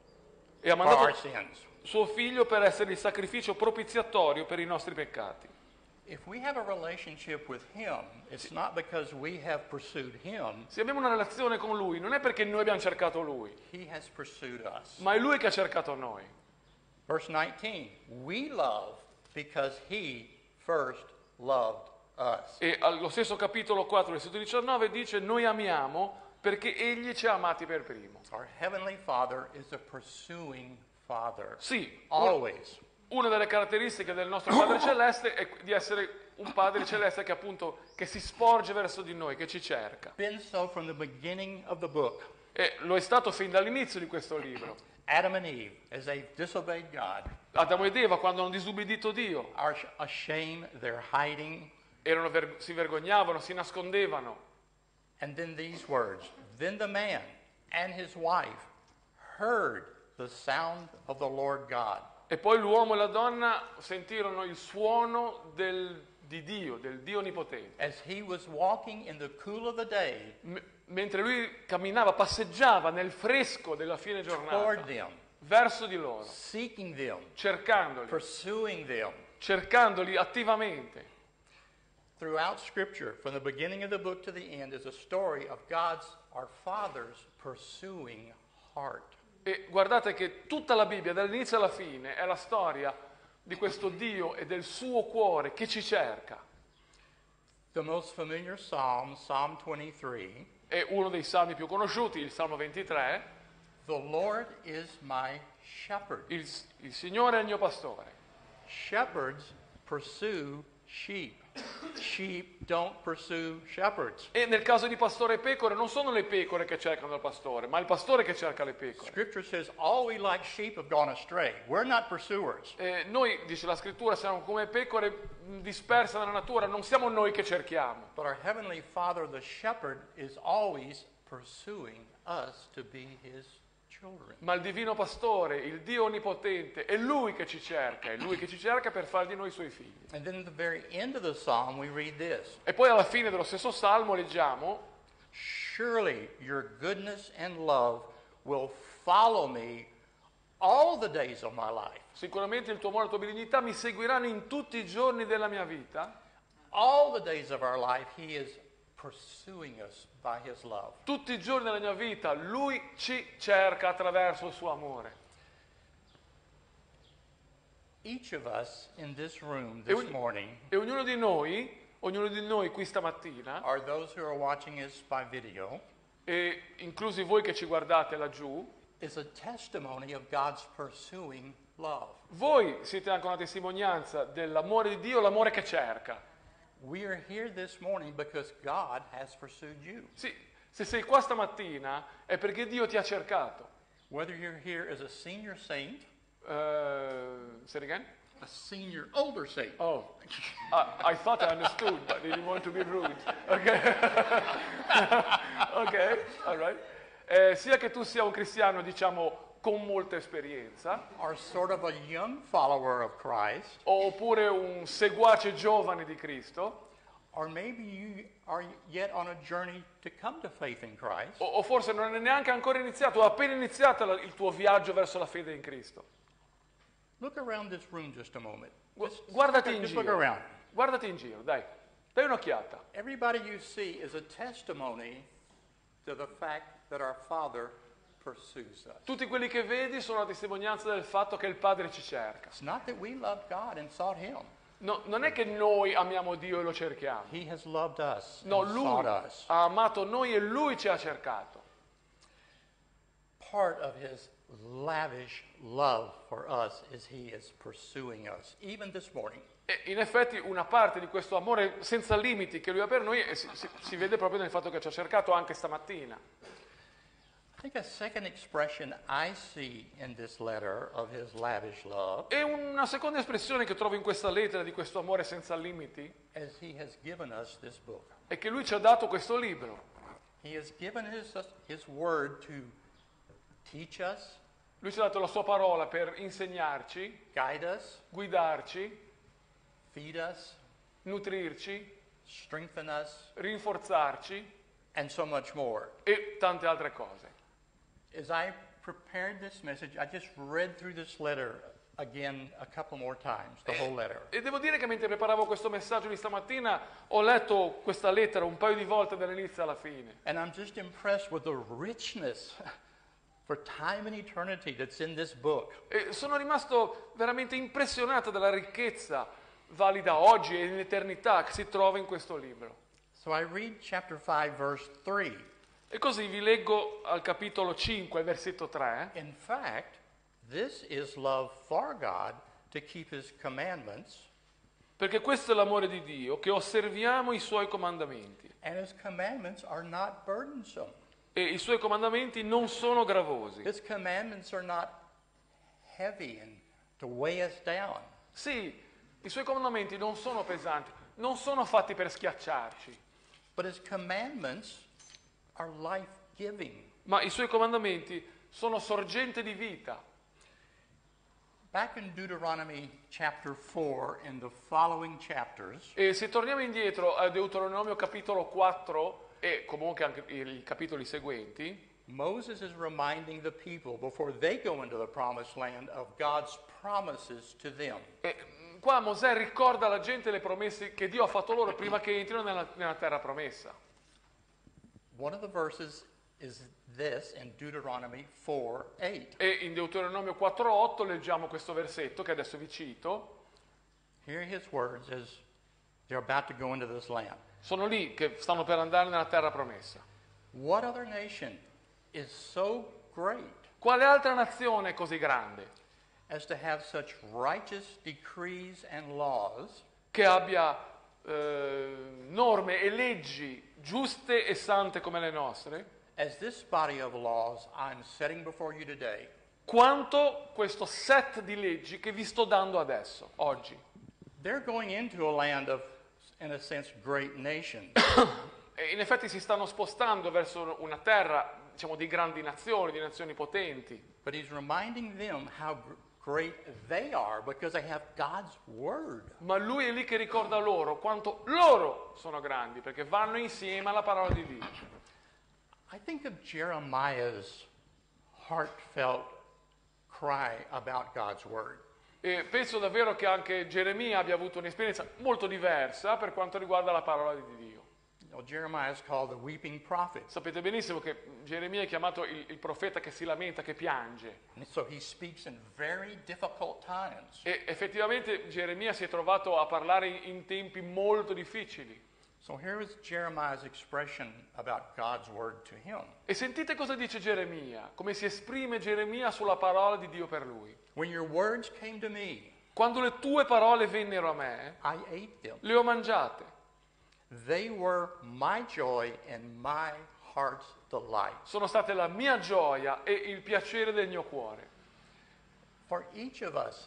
e ha for our mandato sins. suo figlio per essere il sacrificio propiziatorio per i nostri peccati. If we have a relationship with Him, it's not because we have pursued Him, Se abbiamo una relazione con Lui, non è perché noi abbiamo cercato Lui, He has pursued us. ma è Lui che ha cercato noi. Verse nineteen, we love because He first loved us. E allo stesso capitolo quattro, versetto diciannove, dice: noi amiamo perché Egli ci ha amati per primo. Our Heavenly Father is a pursuing Father. Sì, Always. una delle caratteristiche del nostro Padre Celeste è di essere un Padre Celeste che appunto che si sporge verso di noi, che ci cerca. Been so from the beginning of the book. E lo è stato fin dall'inizio di questo libro. Adam and Eve, as they disobeyed God, Adamo ed Eva, quando hanno disubbidito Dio, are ashamed, they're hiding. erano ver- si vergognavano, si nascondevano. And then these words, then the man and his wife heard the sound of the Lord God. E poi l'uomo e la donna sentirono il suono del- di Dio, del Dio Onnipotente. As he was walking in the cool of the day M- mentre lui camminava, passeggiava nel fresco della fine toward giornata, them, verso di loro, seeking them, cercandoli, pursuing them. cercandoli attivamente. Throughout Scripture, from the beginning of the book to the end, is a story of God's, our Father's, pursuing heart. E guardate che tutta la Bibbia, dall'inizio alla fine, è la storia di questo Dio e del suo cuore che ci cerca. The most familiar psalm, Psalm twenty-three, È uno dei salmi più conosciuti, il Salmo ventitré. the Lord is my shepherd. Il, il Signore è il mio pastore. Shepherds pursue sheep. Sheep don't pursue shepherds. E nel caso di pastore e pecore, non sono le pecore che cercano il pastore, ma il pastore che cerca le pecore. Scripture says all we like sheep have gone astray. We're not pursuers. E noi, dice la scrittura, siamo come pecore mh, disperse nella natura, non siamo noi che cerchiamo. But our Heavenly Father, the shepherd, is always pursuing us to be His children. Ma il divino pastore, il Dio onnipotente, è Lui che ci cerca, è Lui che ci cerca per far di noi i suoi figli. And then at the very end of the psalm, we read this. E poi alla fine dello stesso salmo leggiamo: Surely your goodness and love will follow me all the days of my life. sicuramente il tuo amore e la tua benignità mi seguiranno in tutti i giorni della mia vita. All the days of our life, He is pursuing us by His love. Tutti i giorni della mia vita Lui ci cerca attraverso il suo amore. Each of us in this room E this ogn- morning, E ognuno di noi, ognuno di noi qui stamattina, or those who are watching us by video, e inclusi voi che ci guardate laggiù, is a testimony of God's pursuing love. voi siete anche una testimonianza dell'amore di Dio, l'amore che cerca. We are here this morning because God has pursued you. Sì, se sei qua stamattina è perché Dio ti ha cercato. Whether you're here as a senior saint, Uh, say it again? a senior older saint, Oh, I, I thought I understood, but I didn't want to be rude. Okay, ok, all right. Eh, sia che tu sia un cristiano, diciamo, con molta esperienza, or sort of a young follower of Christ, oppure un seguace giovane di Cristo, or maybe you are yet on a journey to come to faith in Christ, o, o forse non è neanche ancora iniziato, o appena iniziato la- il tuo viaggio verso la fede in Cristo. look around this room just a moment. Gu- Just, Guardati in just look giro, around. guardati in giro, dai, dai un'occhiata. Everybody you see is a testimony to the fact that our Father pursues us. Tutti quelli che vedi sono la testimonianza del fatto che il Padre ci cerca. It's not that we loved God and sought Him. No, non è che noi amiamo Dio e lo cerchiamo. He has loved us No, and Lui sought us. ha amato noi e Lui ci ha cercato. Part of His lavish love for us is He is pursuing us, even this morning. E in effetti una parte di questo amore senza limiti che Lui ha per noi si, si, si vede proprio nel fatto che ci ha cercato anche stamattina. I think a second expression I see in this letter of His lavish love E una seconda espressione che trovo in questa lettera di questo amore senza limiti is He has given us this book. è che Lui ci ha dato questo libro. He has given His, his word to teach us, Lui ci ha dato la sua parola per insegnarci, guide us, guidarci, feed us, nutrirci, strengthen us, rinforzarci and so much more. e tante altre cose. As I prepared this message, I just read through this letter again a couple more times, the whole letter. E devo dire che mentre preparavo questo messaggio di stamattina ho letto questa lettera un paio di volte dall'inizio alla fine. And I'm just impressed with the richness for time and eternity that's in this book. E sono rimasto veramente impressionato dalla ricchezza valida oggi e in eternità che si trova in questo libro. So I read chapter five, verse three. E così vi leggo al capitolo cinque, versetto tre. In fact, this is love for God, to keep His commandments, Perché questo è l'amore di Dio, che osserviamo i Suoi comandamenti. and His commandments are not burdensome. E i Suoi comandamenti non sono gravosi. His commandments are not heavy and to weigh us down. Sì, i Suoi comandamenti non sono pesanti, non sono fatti per schiacciarci, But His commandments are life-giving. ma i Suoi comandamenti sono sorgente di vita. Back in Deuteronomy chapter four and the following chapters, E se torniamo indietro a Deuteronomio capitolo quattro e comunque anche i capitoli seguenti, Moses is reminding the people before they go into the promised land of God's promises to them. e qua Mosè ricorda alla gente le promesse che Dio ha fatto loro prima che entrino nella, nella terra promessa. One of the verses is this in Deuteronomy four eight. E in Deuteronomio quattro otto leggiamo questo versetto che adesso vi cito. Hear his words as they're about to go into this land. Sono lì che stanno per andare nella terra promessa. What other nation is so great Quale altra nazione è così grande as to have such righteous decrees and laws che abbia eh, norme e leggi giuste e sante come le nostre? as this body of laws I'm setting before you today? Quanto questo set di leggi che vi sto dando adesso, oggi. They're going into a land of, in a sense, great nations. E in effetti si stanno spostando verso una terra, diciamo, di grandi nazioni, di nazioni potenti. But he's reminding them how gr- great they are because they have God's word. Ma lui è lì che ricorda loro quanto loro sono grandi, perché vanno insieme alla parola di Dio. I think of Jeremiah's heartfelt cry about God's word. E penso davvero che anche Geremia abbia avuto un'esperienza molto diversa per quanto riguarda la parola di Dio. You know, Jeremiah is called the weeping prophet. Sapete benissimo che Geremia è chiamato il, il profeta che si lamenta, che piange. And so he speaks in very difficult times. E effettivamente Geremia si è trovato a parlare in, in tempi molto difficili. So here is Jeremiah's expression about God's word to him. E sentite cosa dice Geremia, come si esprime Geremia sulla parola di Dio per lui. When your words came to me, Quando le tue parole vennero a me, I ate them. le ho mangiate. They were my joy and my heart's delight. Sono state la mia gioia e il piacere del mio cuore. For each of us,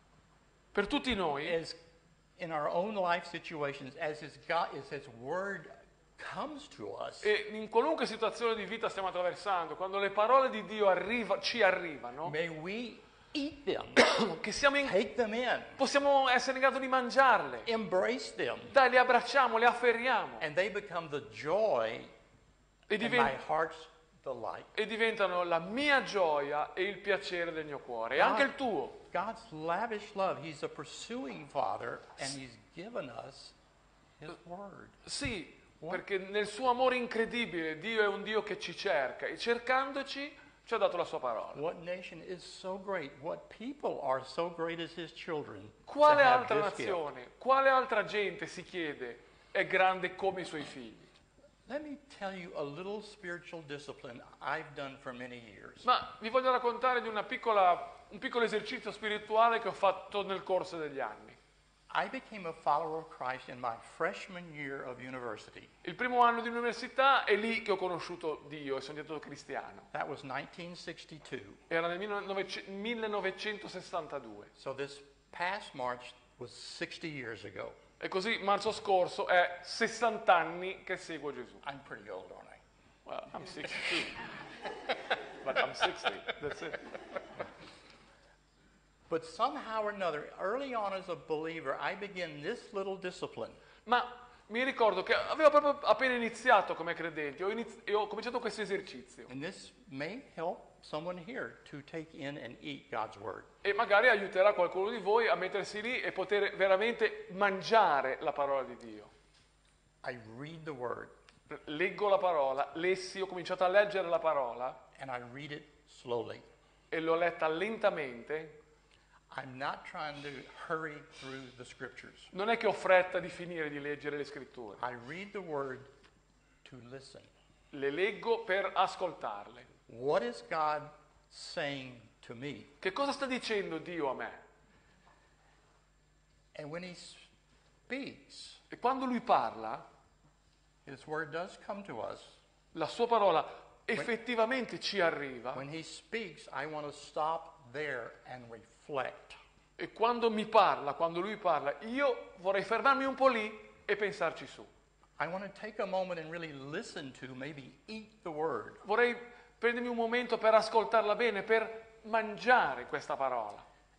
Per tutti noi, as in our own life situations, as his God, as his word comes to us, e in qualunque situazione di vita stiamo attraversando, quando le parole di Dio arriva, ci arrivano, may we eat them, che siamo in, take them in, possiamo essere in grado di mangiarle. embrace them, Dai, le abbracciamo, le afferriamo and they become the joy e, and diven- my heart's delight. e diventano la mia gioia e il piacere del mio cuore, e anche il tuo. God's lavish love, he's a pursuing father, and he's given us his word. Sì, perché nel suo amore incredibile Dio è un Dio che ci cerca e cercandoci ci ha dato la sua parola. What nation is so great? What people are so great as his children? Quale to have altra this gift? nazione, quale altra gente si chiede è grande come i suoi figli? Let me tell you a little spiritual discipline I've done for many years. Ma vi voglio raccontare di una piccola, un piccolo esercizio spirituale che ho fatto nel corso degli anni. I became a follower of Christ in my freshman year of university. Il primo anno di università è lì che ho conosciuto Dio e sono diventato cristiano. That was nineteen sixty-two. Era nel millenovecentosessantadue. So this past March was sixty years ago. E così marzo scorso è sessanta anni che seguo Gesù. I'm pretty old, aren't I? Well, I'm sixty-two. But I'm sixty. That's it. But somehow or another, early on as a believer, I began this little discipline. Ma mi ricordo che avevo proprio appena iniziato come credente ho inizi- e ho cominciato questo esercizio. And this may help someone here to take in and eat God's Word. E magari aiuterà qualcuno di voi a mettersi lì e poter veramente mangiare la parola di Dio. I read the Word, Leggo la parola, lessi, ho cominciato a leggere la parola and I read it slowly. e l'ho letta lentamente. I'm not trying to hurry through the Scriptures. Non è che ho fretta di finire di leggere le scritture. I read the Word to listen. Le leggo per ascoltarle. What is God saying to me? Che cosa sta dicendo Dio a me? And when He speaks, E quando Lui parla, His Word does come to us. la sua parola effettivamente ci arriva. When He speaks, I want to stop there and reflect. E quando mi parla, quando Lui parla, io vorrei fermarmi un po' lì e pensarci su. I want to take a moment and really listen to, maybe eat the Word. Vorrei prendermi un momento per ascoltarla bene, per mangiare questa parola.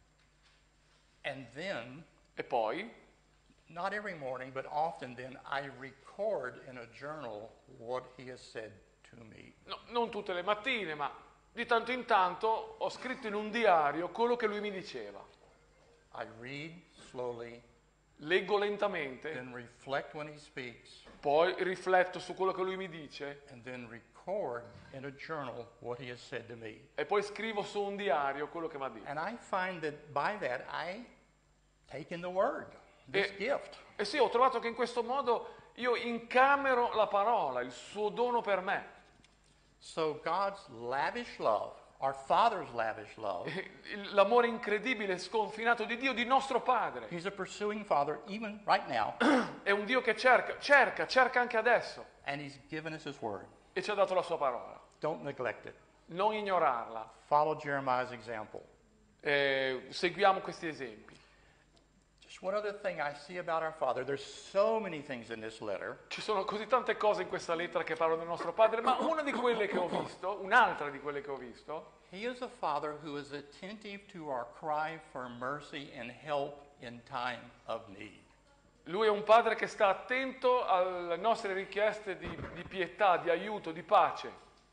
And then, E poi, not every morning, but often then, I record in a journal what He has said to me. no, non tutte le mattine, ma di tanto in tanto ho scritto in un diario quello che Lui mi diceva. I read slowly, Leggo lentamente, then reflect when He speaks, poi rifletto su quello che Lui mi dice and then record in a journal what He has said to me. e poi scrivo su un diario quello che mi ha detto. And I find that by that, I take in the Word, this E- gift. E sì, ho trovato che in questo modo io incamero la parola, il suo dono per me. So God's lavish love, our Father's lavish love, Il- L'amore incredibile e sconfinato di Dio, di nostro Padre. He's a pursuing Father even right now, È un Dio che cerca, cerca, cerca anche adesso and He's given us His Word. e ci ha dato la sua parola. Don't neglect it. Non ignorarla. Follow Jeremiah's example. Eh, seguiamo questi esempi. Just one other thing I see about our Father. There's so many things in this letter. Ci sono così tante cose in questa lettera che parlano del nostro Padre, ma una di quelle che ho visto, un'altra di quelle che ho visto, He is a Father who is attentive to our cry for mercy and help in time of need. Lui è un Padre che sta attento alle nostre richieste di, di pietà, di aiuto, di pace.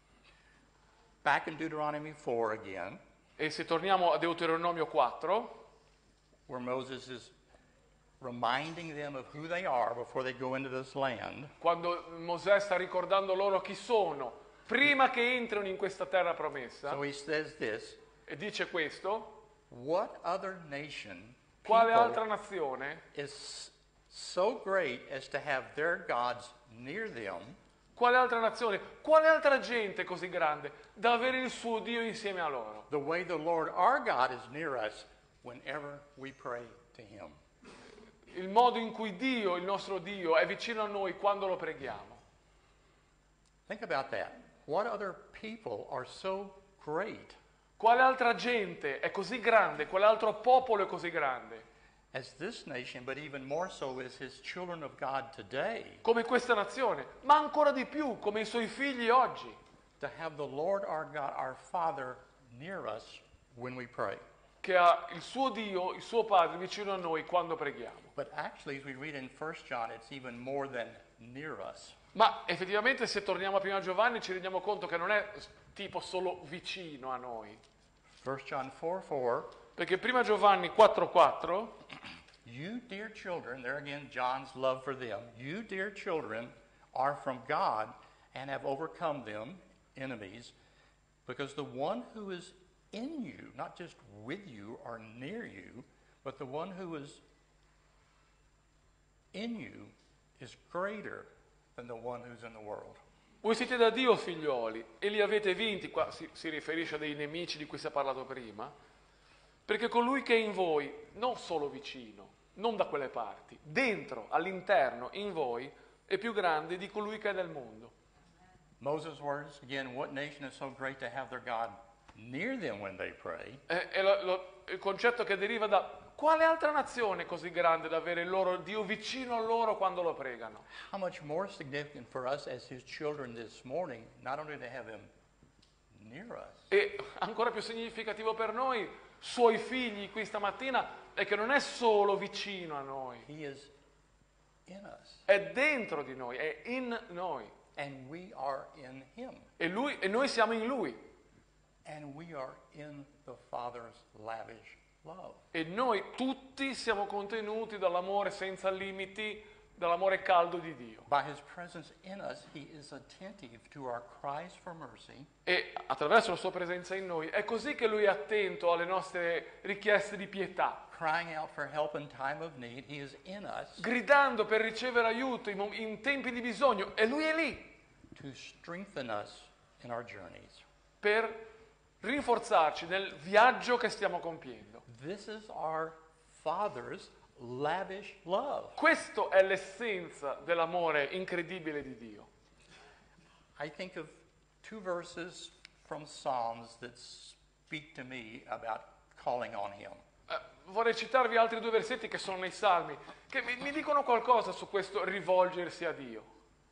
Back in Deuteronomy four again, E se torniamo a Deuteronomio quattro, where Moses is reminding them of who they are before they go into this land, quando Mosè sta ricordando loro chi sono, prima che entrino in questa terra promessa, so he says this, e dice questo, what other nation, quale people, altra nazione, is so great as to have their gods near them, quale altra nazione, quale altra gente così grande da avere il suo Dio insieme a loro? the way the Lord our God is near us whenever we pray to Him. Il modo in cui Dio, il nostro Dio, è vicino a noi quando lo preghiamo. Think about that. What other people are so great Quale altra gente è così grande, quale altro popolo è così grande, as this nation, but even more so as His children of God today, come questa nazione, ma ancora di più come i suoi figli oggi, to have the Lord our God, our Father, near us when we pray. che ha il suo Dio, il suo Padre vicino a noi quando preghiamo. But actually, as we read in First John, it's even more than near us. Ma effettivamente se torniamo a prima Giovanni ci rendiamo conto che non è tipo solo vicino a noi. First John four four, Perché prima Giovanni quattro quattro, you dear children, there again John's love for them, you dear children are from God and have overcome them, enemies, Because the one who is in you, not just with you or near you, but the one who is in you is greater than the one who's in the world. Voi siete da Dio figlioli e li avete vinti, qua si, si riferisce a dei nemici di cui si è parlato prima, perché colui che è in voi, non solo vicino, non da quelle parti, dentro, all'interno, in voi, è più grande di colui che è nel mondo. Moses' words, again, what nation is so great to have their God near them when they pray? È, è lo- lo- il concetto che deriva da quale altra nazione è così grande da avere il loro Dio vicino a loro quando lo pregano? How much more significant for us as his children this morning, not only to have him near us, E ancora più significativo per noi, suoi figli qui stamattina, è che non è solo vicino a noi, he is in us, è dentro di noi, è in noi. and we are in him, E, lui, e noi siamo in lui. and we are in the Father's lavish love. E noi tutti siamo contenuti dall'amore senza limiti, dall'amore caldo di Dio. By his presence in us, he is attentive to our cries for mercy, E attraverso la sua presenza in noi è così che lui è attento alle nostre richieste di pietà, crying out for help in time of need. He is in us gridando per ricevere aiuto in, mom- in tempi di bisogno, e lui è lì to strengthen us in our journeys. per rinforzarci nel viaggio che stiamo compiendo. This is our Father's lavish love. Questo è l'essenza dell'amore incredibile di Dio. I think of two verses from Psalms that speak to me about calling on him. Eh, vorrei citarvi altri due versetti che sono nei Salmi, che mi, mi dicono qualcosa su questo rivolgersi a Dio.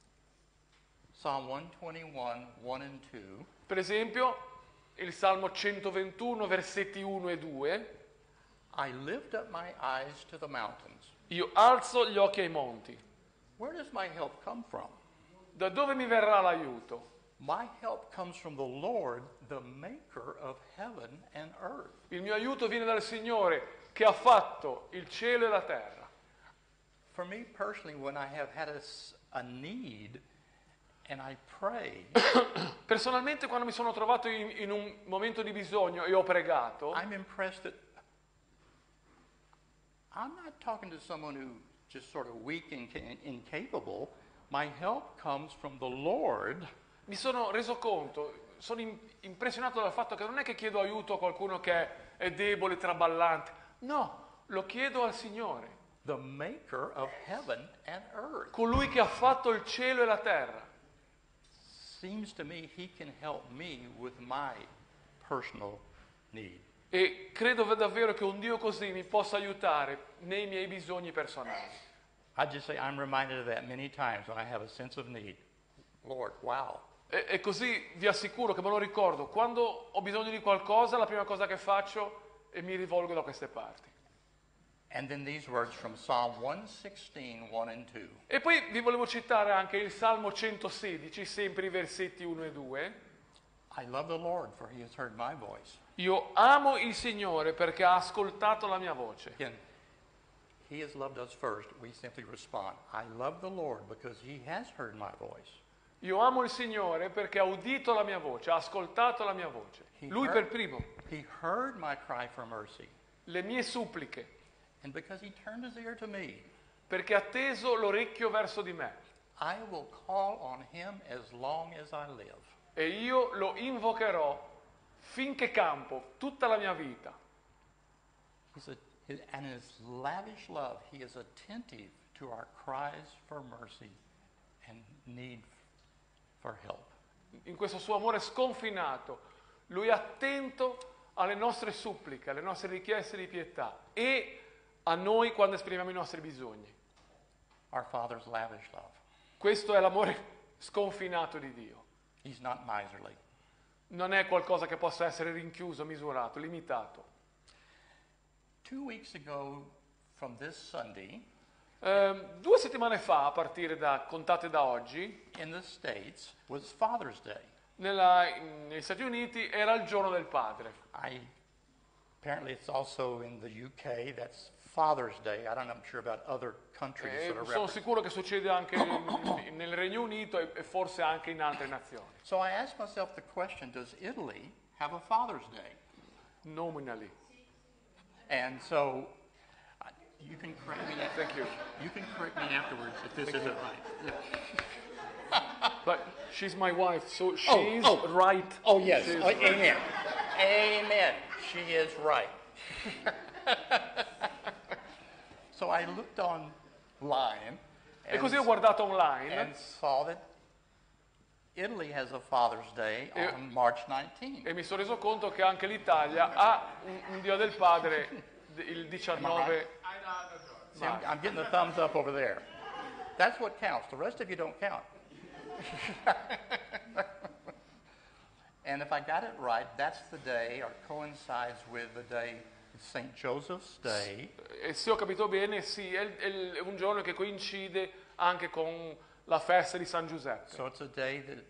Psalm one twenty-one, one and two. Per esempio, il Salmo centoventuno, versetti uno e due. I lift up my eyes to the mountains. Io alzo gli occhi ai monti. Where does my help come from? Da dove mi verrà l'aiuto? My help comes from the Lord, the maker of heaven and earth. Il mio aiuto viene dal Signore che ha fatto il cielo e la terra. For me personally, when I have had a, s- a need and I pray, Personalmente, quando mi sono trovato in, in un momento di bisogno e ho pregato, I'm impressed that I'm not talking to someone who just sort of weak and ca- incapable. My help comes from the Lord, mi sono reso conto, sono im- impressionato dal fatto che non è che chiedo aiuto a qualcuno che è debole, traballante. No, lo chiedo al Signore, the maker of heaven and earth. colui che ha fatto il cielo e la terra. Seems to me he can help me with my personal need. E credo davvero che un Dio così mi possa aiutare nei miei bisogni personali. I just say I'm reminded of that many times when I have a sense of need. Lord, wow. E, e così vi assicuro che me lo ricordo. Quando ho bisogno di qualcosa, la prima cosa che faccio è mi rivolgo da queste parti. And then these words from Psalm one sixteen, one and two. E poi vi volevo citare anche il Salmo centosedici, sempre i versetti uno e due. I love the Lord for he has heard my voice. Io amo il Signore perché ha ascoltato la mia voce. Again, he has loved us first. We simply respond. I love the Lord because he has heard my voice. Io amo il Signore perché ha udito la mia voce, ha ascoltato la mia voce. He Lui heard- per primo, He heard my cry for mercy. le mie suppliche, And because he turned his ear to me, perché ha teso l'orecchio verso di me. I will call on him as long as I live. E io lo invocherò finché campo, tutta la mia vita. He's a, his, and in his lavish love, he is attentive to our cries for mercy and need for help. In questo suo amore sconfinato, lui è attento alle nostre suppliche, alle nostre richieste di pietà e a noi quando esprimiamo i nostri bisogni. Our Father's lavish love. Questo è l'amore sconfinato di Dio. He's not miserly. Non è qualcosa che possa essere rinchiuso, misurato, limitato. Two weeks ago from this Sunday, Ehm, due settimane fa, a partire da, contate da oggi, in the States, was Father's Day. nella- in- negli Stati Uniti era il giorno del padre. I apparently it's also in the U K. That's Father's Day. I don't know, I'm sure about other countries E that are sono represented. sicuro che succede anche nel, nel Regno Unito e, e forse anche in altre nazioni. So I asked myself the question, does Italy have a Father's Day? Nominally. And so uh, you can correct me. Thank you. You can correct me afterwards if this isn't right. But she's my wife, so she's Oh, oh. right. Oh yes. She's Oh, right. amen. Amen. She is right. So I looked online E così ho guardato online and saw that Italy has a Father's Day E- on March nineteenth. e mi sono reso conto che anche l'Italia ha un, un Dio del Padre d- il diciannove. See, I'm, I'm getting the thumbs up over there. That's what counts. The rest of you don't count. And if I got it right, that's the day, or coincides with the day, Saint Joseph's Day. E se ho capito bene, sì, è, è- è un giorno che coincide anche con la festa di San Giuseppe. So it's a day that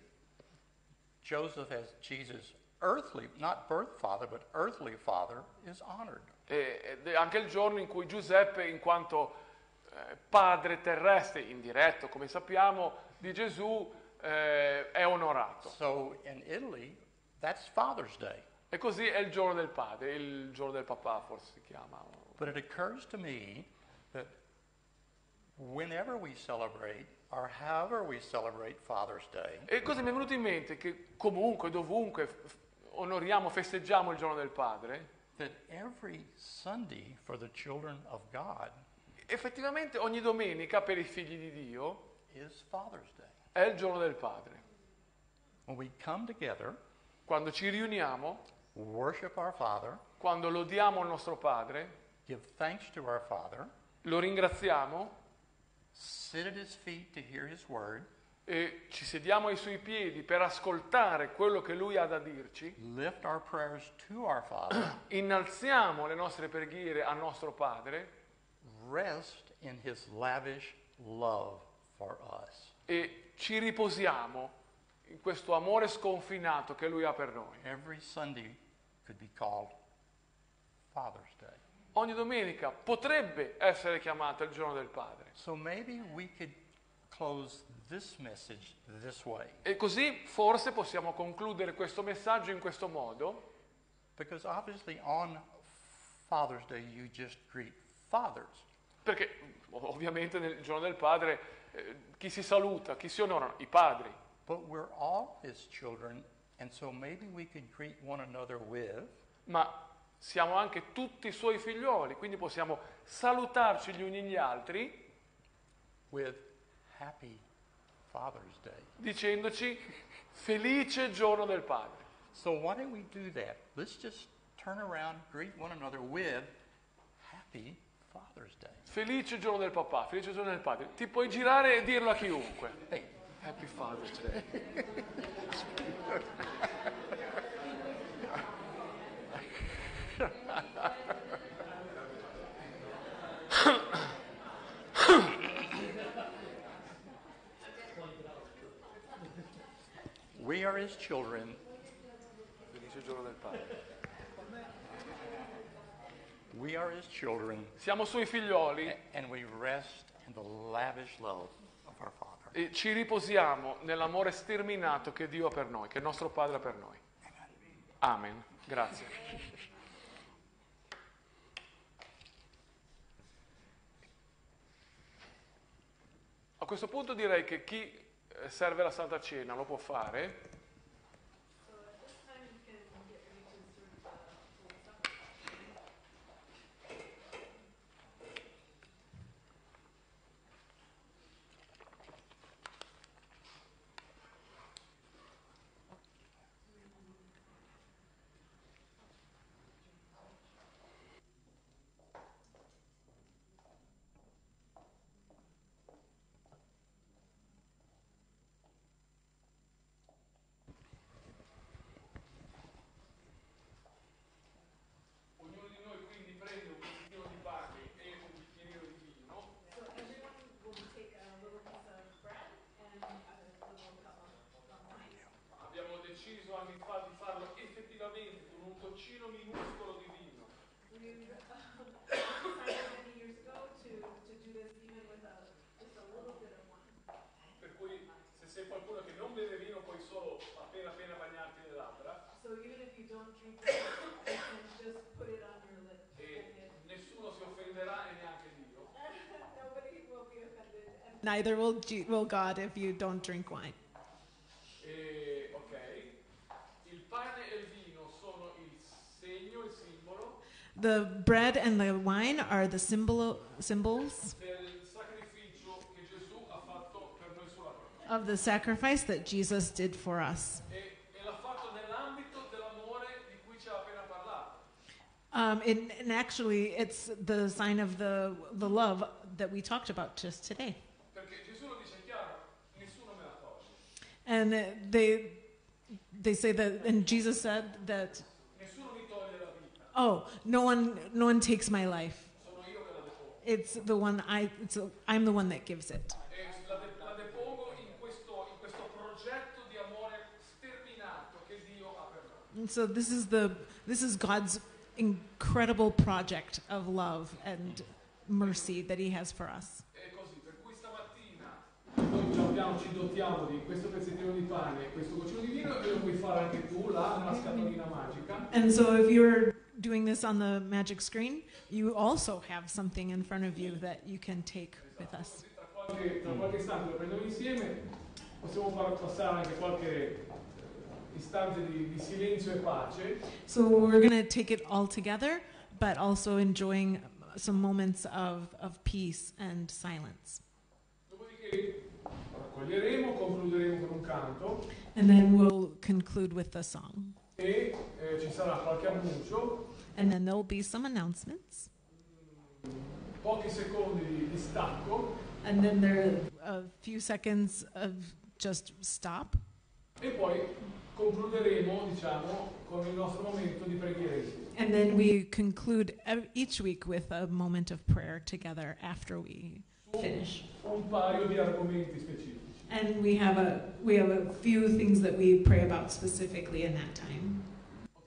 Joseph, as Jesus' earthly, not birth father, but earthly father, is honored. E- Ed è anche il giorno in cui Giuseppe, in quanto eh, padre terrestre, indiretto, come sappiamo, di Gesù, eh, è onorato. So in Italy, that's Father's Day. E così è il giorno del padre, il giorno del papà forse si chiama. But it occurs to me that whenever we celebrate, or however we celebrate Father's Day, E così mi è venuto in mente che comunque, dovunque, f- onoriamo, festeggiamo il giorno del padre, that every Sunday for the children of God effettivamente ogni domenica per i figli di Dio is Father's Day. è il giorno del padre. When we come together, Quando ci riuniamo, worship our Father, quando lodiamo il nostro padre, give thanks to our Father, lo ringraziamo sit at His feet to hear His word, e ci sediamo ai suoi piedi per ascoltare quello che lui ha da dirci, lift our prayers to our Father, innalziamo le nostre preghiere al nostro padre rest in His lavish love for us. e ci riposiamo in questo amore sconfinato che lui ha per noi. Every Sunday could be called Father's Day. Ogni domenica potrebbe essere chiamata il giorno del padre. So maybe we could close this message this way. E così forse possiamo concludere questo messaggio in questo modo, Because obviously on Father's Day you just greet fathers. perché ovviamente nel giorno del padre eh, chi si saluta, chi si onora? I padri. But we're all His children, and so maybe we could greet one another with Ma siamo anche tutti i suoi figlioli, quindi possiamo salutarci gli uni gli altri with Happy Father's Day. dicendoci felice giorno del padre. So why don't we do that? Let's just turn around, greet one another with Happy Father's Day. Felice giorno del papà, felice giorno del padre. Ti puoi girare e dirlo a chiunque. Hey, Happy Father's Day. we are His children, Felice giorno del padre. we are His children, Siamo suoi figlioli and we rest in the lavish love of our Father. e ci riposiamo nell'amore sterminato che Dio ha per noi, che il nostro Padre ha per noi. Amen. Grazie. A questo punto direi che chi eh, serve la Santa Cena lo può fare. Ognuno di noi quindi prende un bicchierino di pane e un bicchierino di vino. So everyone will take a little piece of bread and a little cup of wine. Abbiamo deciso anni fa di farlo effettivamente con un toccino minuscolo di vino. We decided many sei qualcuno che non beve vino, puoi solo appena appena bagnarti le labbra. So even if you don't drink wine, you can just put it on your lips. E nessuno si offenderà e neanche Dio. Nobody will be offended. And neither will, G- will God if you don't drink wine. E, ok, il pane e il vino sono il segno, il simbolo The bread and the wine are the symbol, symbols del sacrificio che Gesù ha fatto per noi sulla croce. of the sacrifice that Jesus did for us. E, e l'ha fatto nell'ambito dell'amore di cui ci ha appena parlato. Um, and, and actually, it's the sign of the, the love that we talked about just today. Perché Gesù lo dice chiaro, nessuno me la toglie. And uh, they, they say that, and Jesus said that, Nessuno mi toglie la vita, oh, no one, no one takes my life. sono io che la depongo. It's the one I, it's a, I'm the one that gives it. E la, de- la depongo in questo, in questo progetto di amore sterminato che Dio ha per noi. And so this is the, this is God's incredible project of love and mercy that He has for us. E così, per cui stamattina noi ci abbiamo, ci dotiamo di questo pezzettino di pane e questo goccino di vino e lo puoi fare anche tu là nella scatolina magica. And so if you're doing this on the magic screen, you also have something in front of you that you can take with us. Così tra qualche, tra qualche istante lo prendiamo insieme, possiamo far passare anche qualche istante di, di silenzio e pace. So we're going to take it all together, but also enjoying some moments of, of peace and silence. Dopodiché raccoglieremo, concluderemo con un canto And then we'll conclude with the song. e eh, ci sarà qualche annuncio, And then there'll be some announcements. pochi secondi di, di stacco And then there are a few seconds of just stop. e poi concluderemo, diciamo, con il nostro momento di preghiera insieme. And then we conclude ev- each week with a moment of prayer together after we finish. Un paio di argomenti specifici. And we have a we have a few things that we pray about specifically in that time. Ok.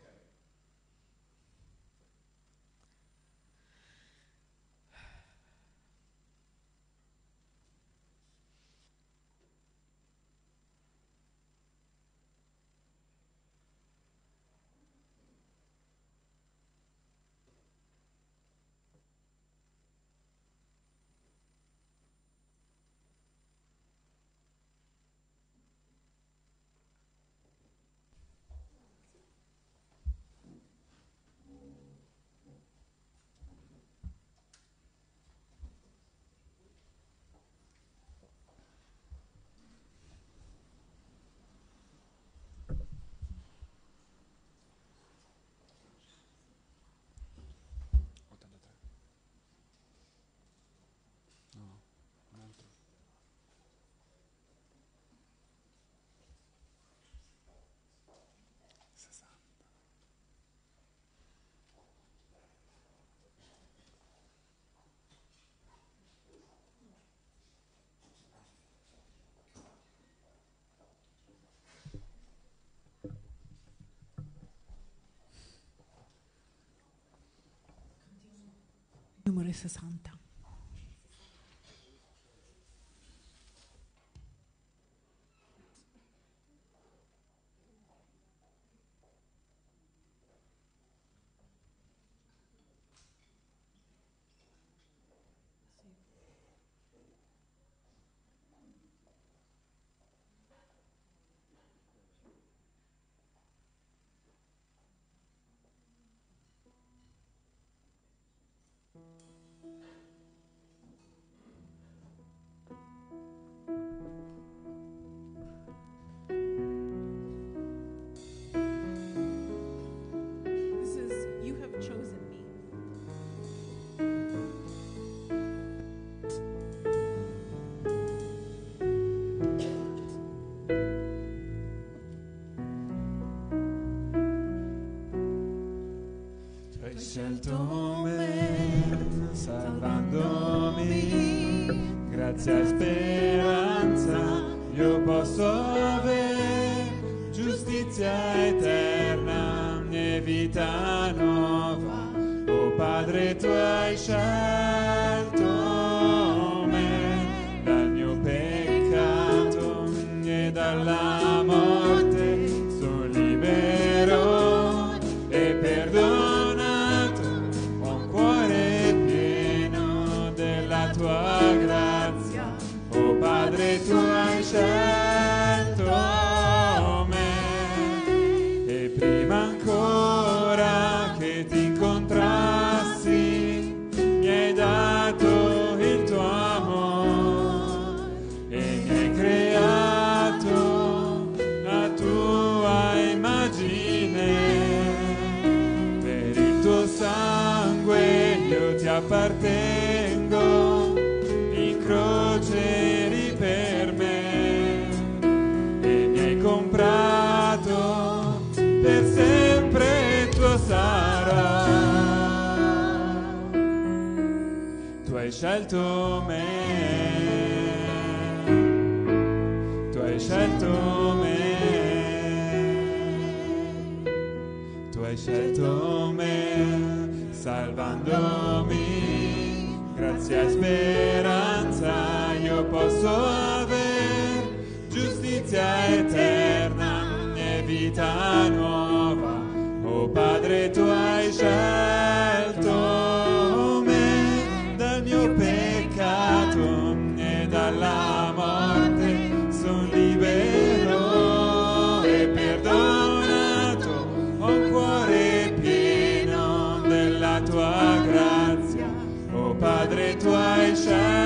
ottantatré. No, un altro. sessanta. Numero sessanta. This is You Have Chosen Me. Tu hai scelto me, salvandomi, grazia e speranza, io posso avere giustizia eterna e vita nuova. Oh Padre, tu hai scelto me dal mio peccato e croce eri per me e mi hai comprato, per sempre tuo sarò. Tu hai scelto me, tu hai scelto me, tu hai scelto me, salvandomi, grazia e speranza io posso aver, giustizia eterna e vita nuova. Oh Padre, tu hai scelto me dal mio peccato e dalla morte, son libero e perdonato, ho un cuore pieno della tua grazia. Oh Padre, tu hai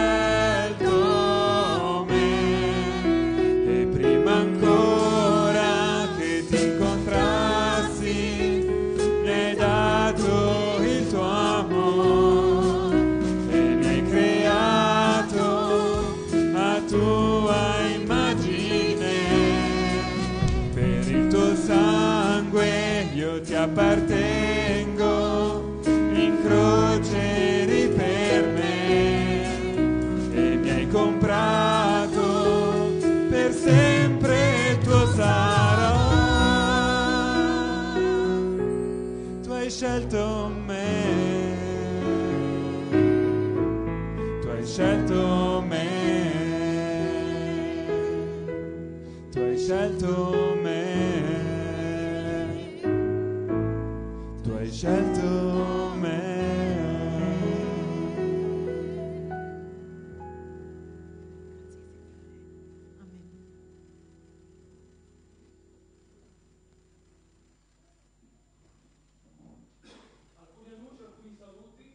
scelto me e prima ancora che ti incontrassi mi hai dato il tuo amore e mi hai creato a tua immagine. Per il tuo sangue io ti appartengo, in croce eri per me e mi hai comprato, per sempre tuo sarò. Tu hai scelto me, tu hai scelto me, tu hai scelto me, tu hai scelto me. Alcuni annunci, alcuni saluti.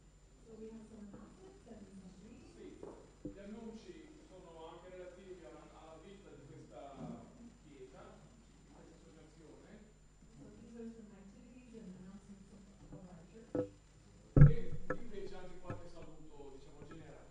Sì, gli annunci sono anche relativi alla, alla vita di questa chiesa, di questa associazione. E invece anche qualche saluto, diciamo, generale.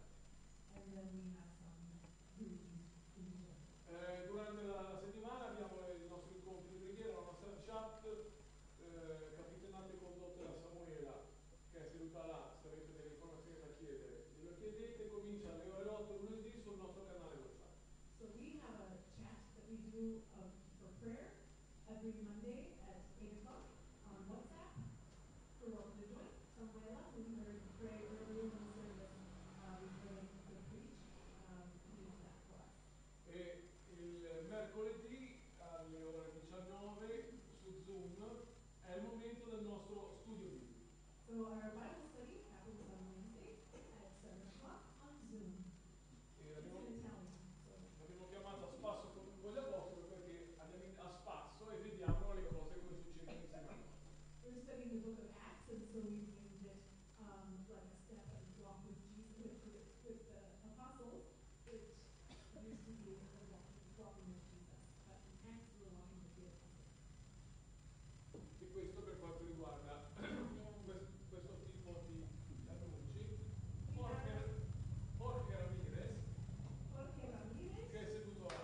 Eh, durante la, la settimana abbiamo i nostri incontri di preghiera, la nostra chat, eh, capitanata e condotta da Samuela, che è seduta là. Se avete delle informazioni da chiedere, ve lo chiedete. Comincia alle ore otto lunedì sul nostro canale WhatsApp. So we have a chat that we do uh, for prayer every Monday at eight o'clock on WhatsApp. You're welcome to join. Samuela, who we heard pray earlier in the service, uh, we pray for the preach, um, leads that for us. E il mercoledì alle ore diciannove su Zoom è il momento del nostro studio biblico. So our Bible study happens on Wednesday at seven o'clock on Zoom. E It's abbiamo, in Italian. So l'abbiamo chiamato a spasso con, con gli apostoli perché andiamo in- a spasso e vediamo le cose come succedono insieme a noi. we're studying the book of Acts, and so we've named it um, like a step and walk with Jesus, with, with, with the apostles. It used to be a walk, walking with Jesus, but in Acts we're walking with the apostles. E questo per quanto riguarda questo, questo tipo di annunci. Jorge, Jorge Ramirez, Jorge Ramirez. che è seduto là.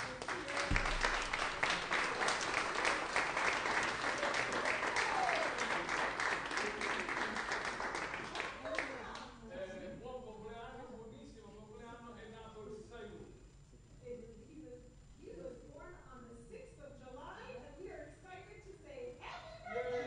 Eh, buon compleanno, buonissimo compleanno, è nato il sei luglio. It- He was, he was born on the sixth of July, and we are excited to say happy birthday!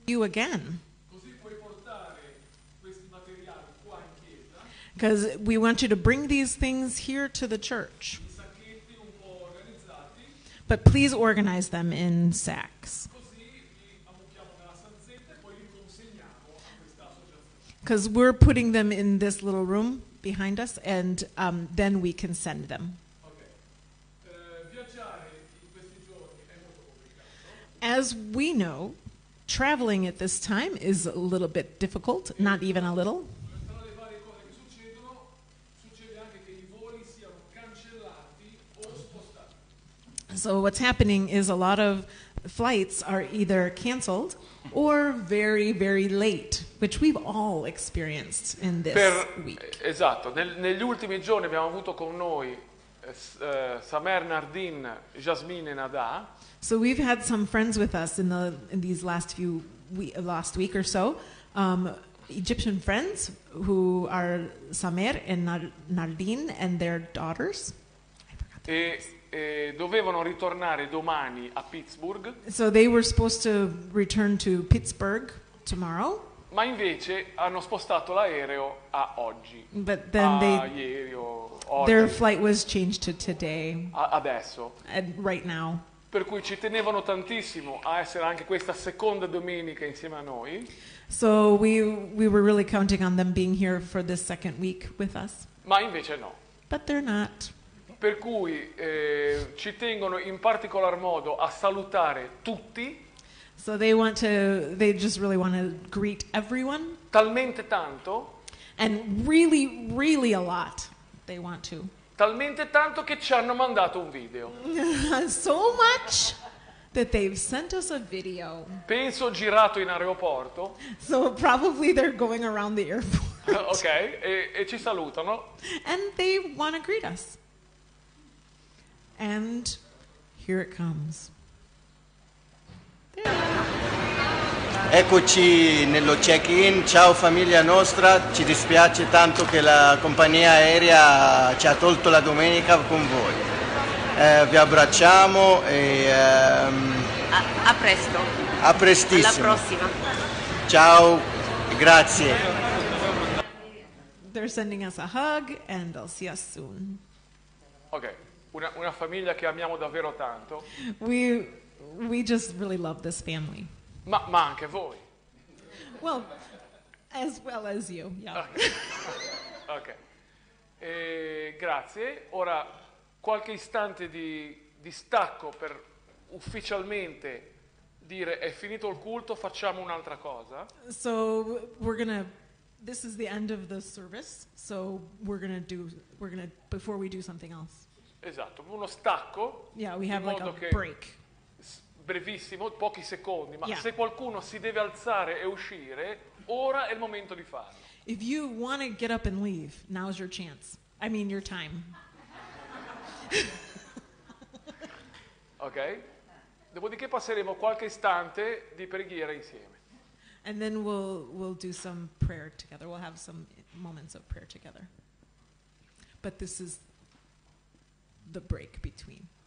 you again. Così puoi portare questi materiali qua in chiesa, Because we want you to bring these things here to the church. i sacchetti un po' organizzati, But please organize them in sacks. così li ammucchiamo nella stanzetta e poi li consegniamo a questa associazione. Because we're putting them in this little room behind us, and um, then we can send them. Ok. Eh, viaggiare in questi giorni è molto complicato. As we know, traveling at this time is a little bit difficult, not even a little. Tra le varie cose che succedono, succede anche che i voli siano cancellati o spostati. So what's happening is a lot of flights are either canceled or very, very late, which we've all experienced in this Per- week. eh, esatto, Nel- negli ultimi giorni abbiamo avuto con noi eh, s- eh, Samer, Nardin, Jasmine e Nada, So we've had some friends with us in the in these last few we, last week or so, um, Egyptian friends who are Samer and Nar- Nardin and their daughters. I forgot their e, names. e dovevano ritornare domani a Pittsburgh, So they were supposed to return to Pittsburgh tomorrow, ma invece hanno spostato l'aereo a oggi, but then a they ieri o their oggi, flight was changed to today a- adesso. and right now. Per cui ci tenevano tantissimo a essere anche questa seconda domenica insieme a noi, So we we were really counting on them being here for this second week with us, ma invece no. but they're not. Per cui eh, ci tengono in particolar modo a salutare tutti, So they want to they just really want to greet everyone, talmente tanto, and really really a lot they want to. talmente tanto che ci hanno mandato un video. So much that they've sent us a video. Penso girato in aeroporto, So probably they're going around the airport. ok, e, e ci salutano. And they want to greet us. And here it comes. Eccoci nello check-in, ciao famiglia nostra, ci dispiace tanto che la compagnia aerea ci ha tolto la domenica con voi. Eh, vi abbracciamo e ehm, A, a presto, a alla prestissimo. prossima. Ciao, grazie. They're sending us a hug, and they'll see us soon. Ok, una, una famiglia che amiamo davvero tanto, We we just really love this family. ma, ma anche voi. Well, as well as you. Yeah. Ok, E grazie. Ora qualche istante di, di stacco per ufficialmente dire è finito il culto, facciamo un'altra cosa. So we're gonna. This is the end of the service. So we're gonna do. We're gonna before we do something else. Esatto, uno stacco, Yeah, we in have like modo a che break. s- brevissimo, pochi secondi, ma Yeah. se qualcuno si deve alzare e uscire, ora è il momento di farlo. If you want to get up and leave, now's your chance. I mean, your time. Ok? Dopodiché passeremo qualche istante di preghiera insieme. And then we'll we'll do some prayer together. We'll have some moments of prayer together. But this is the break between.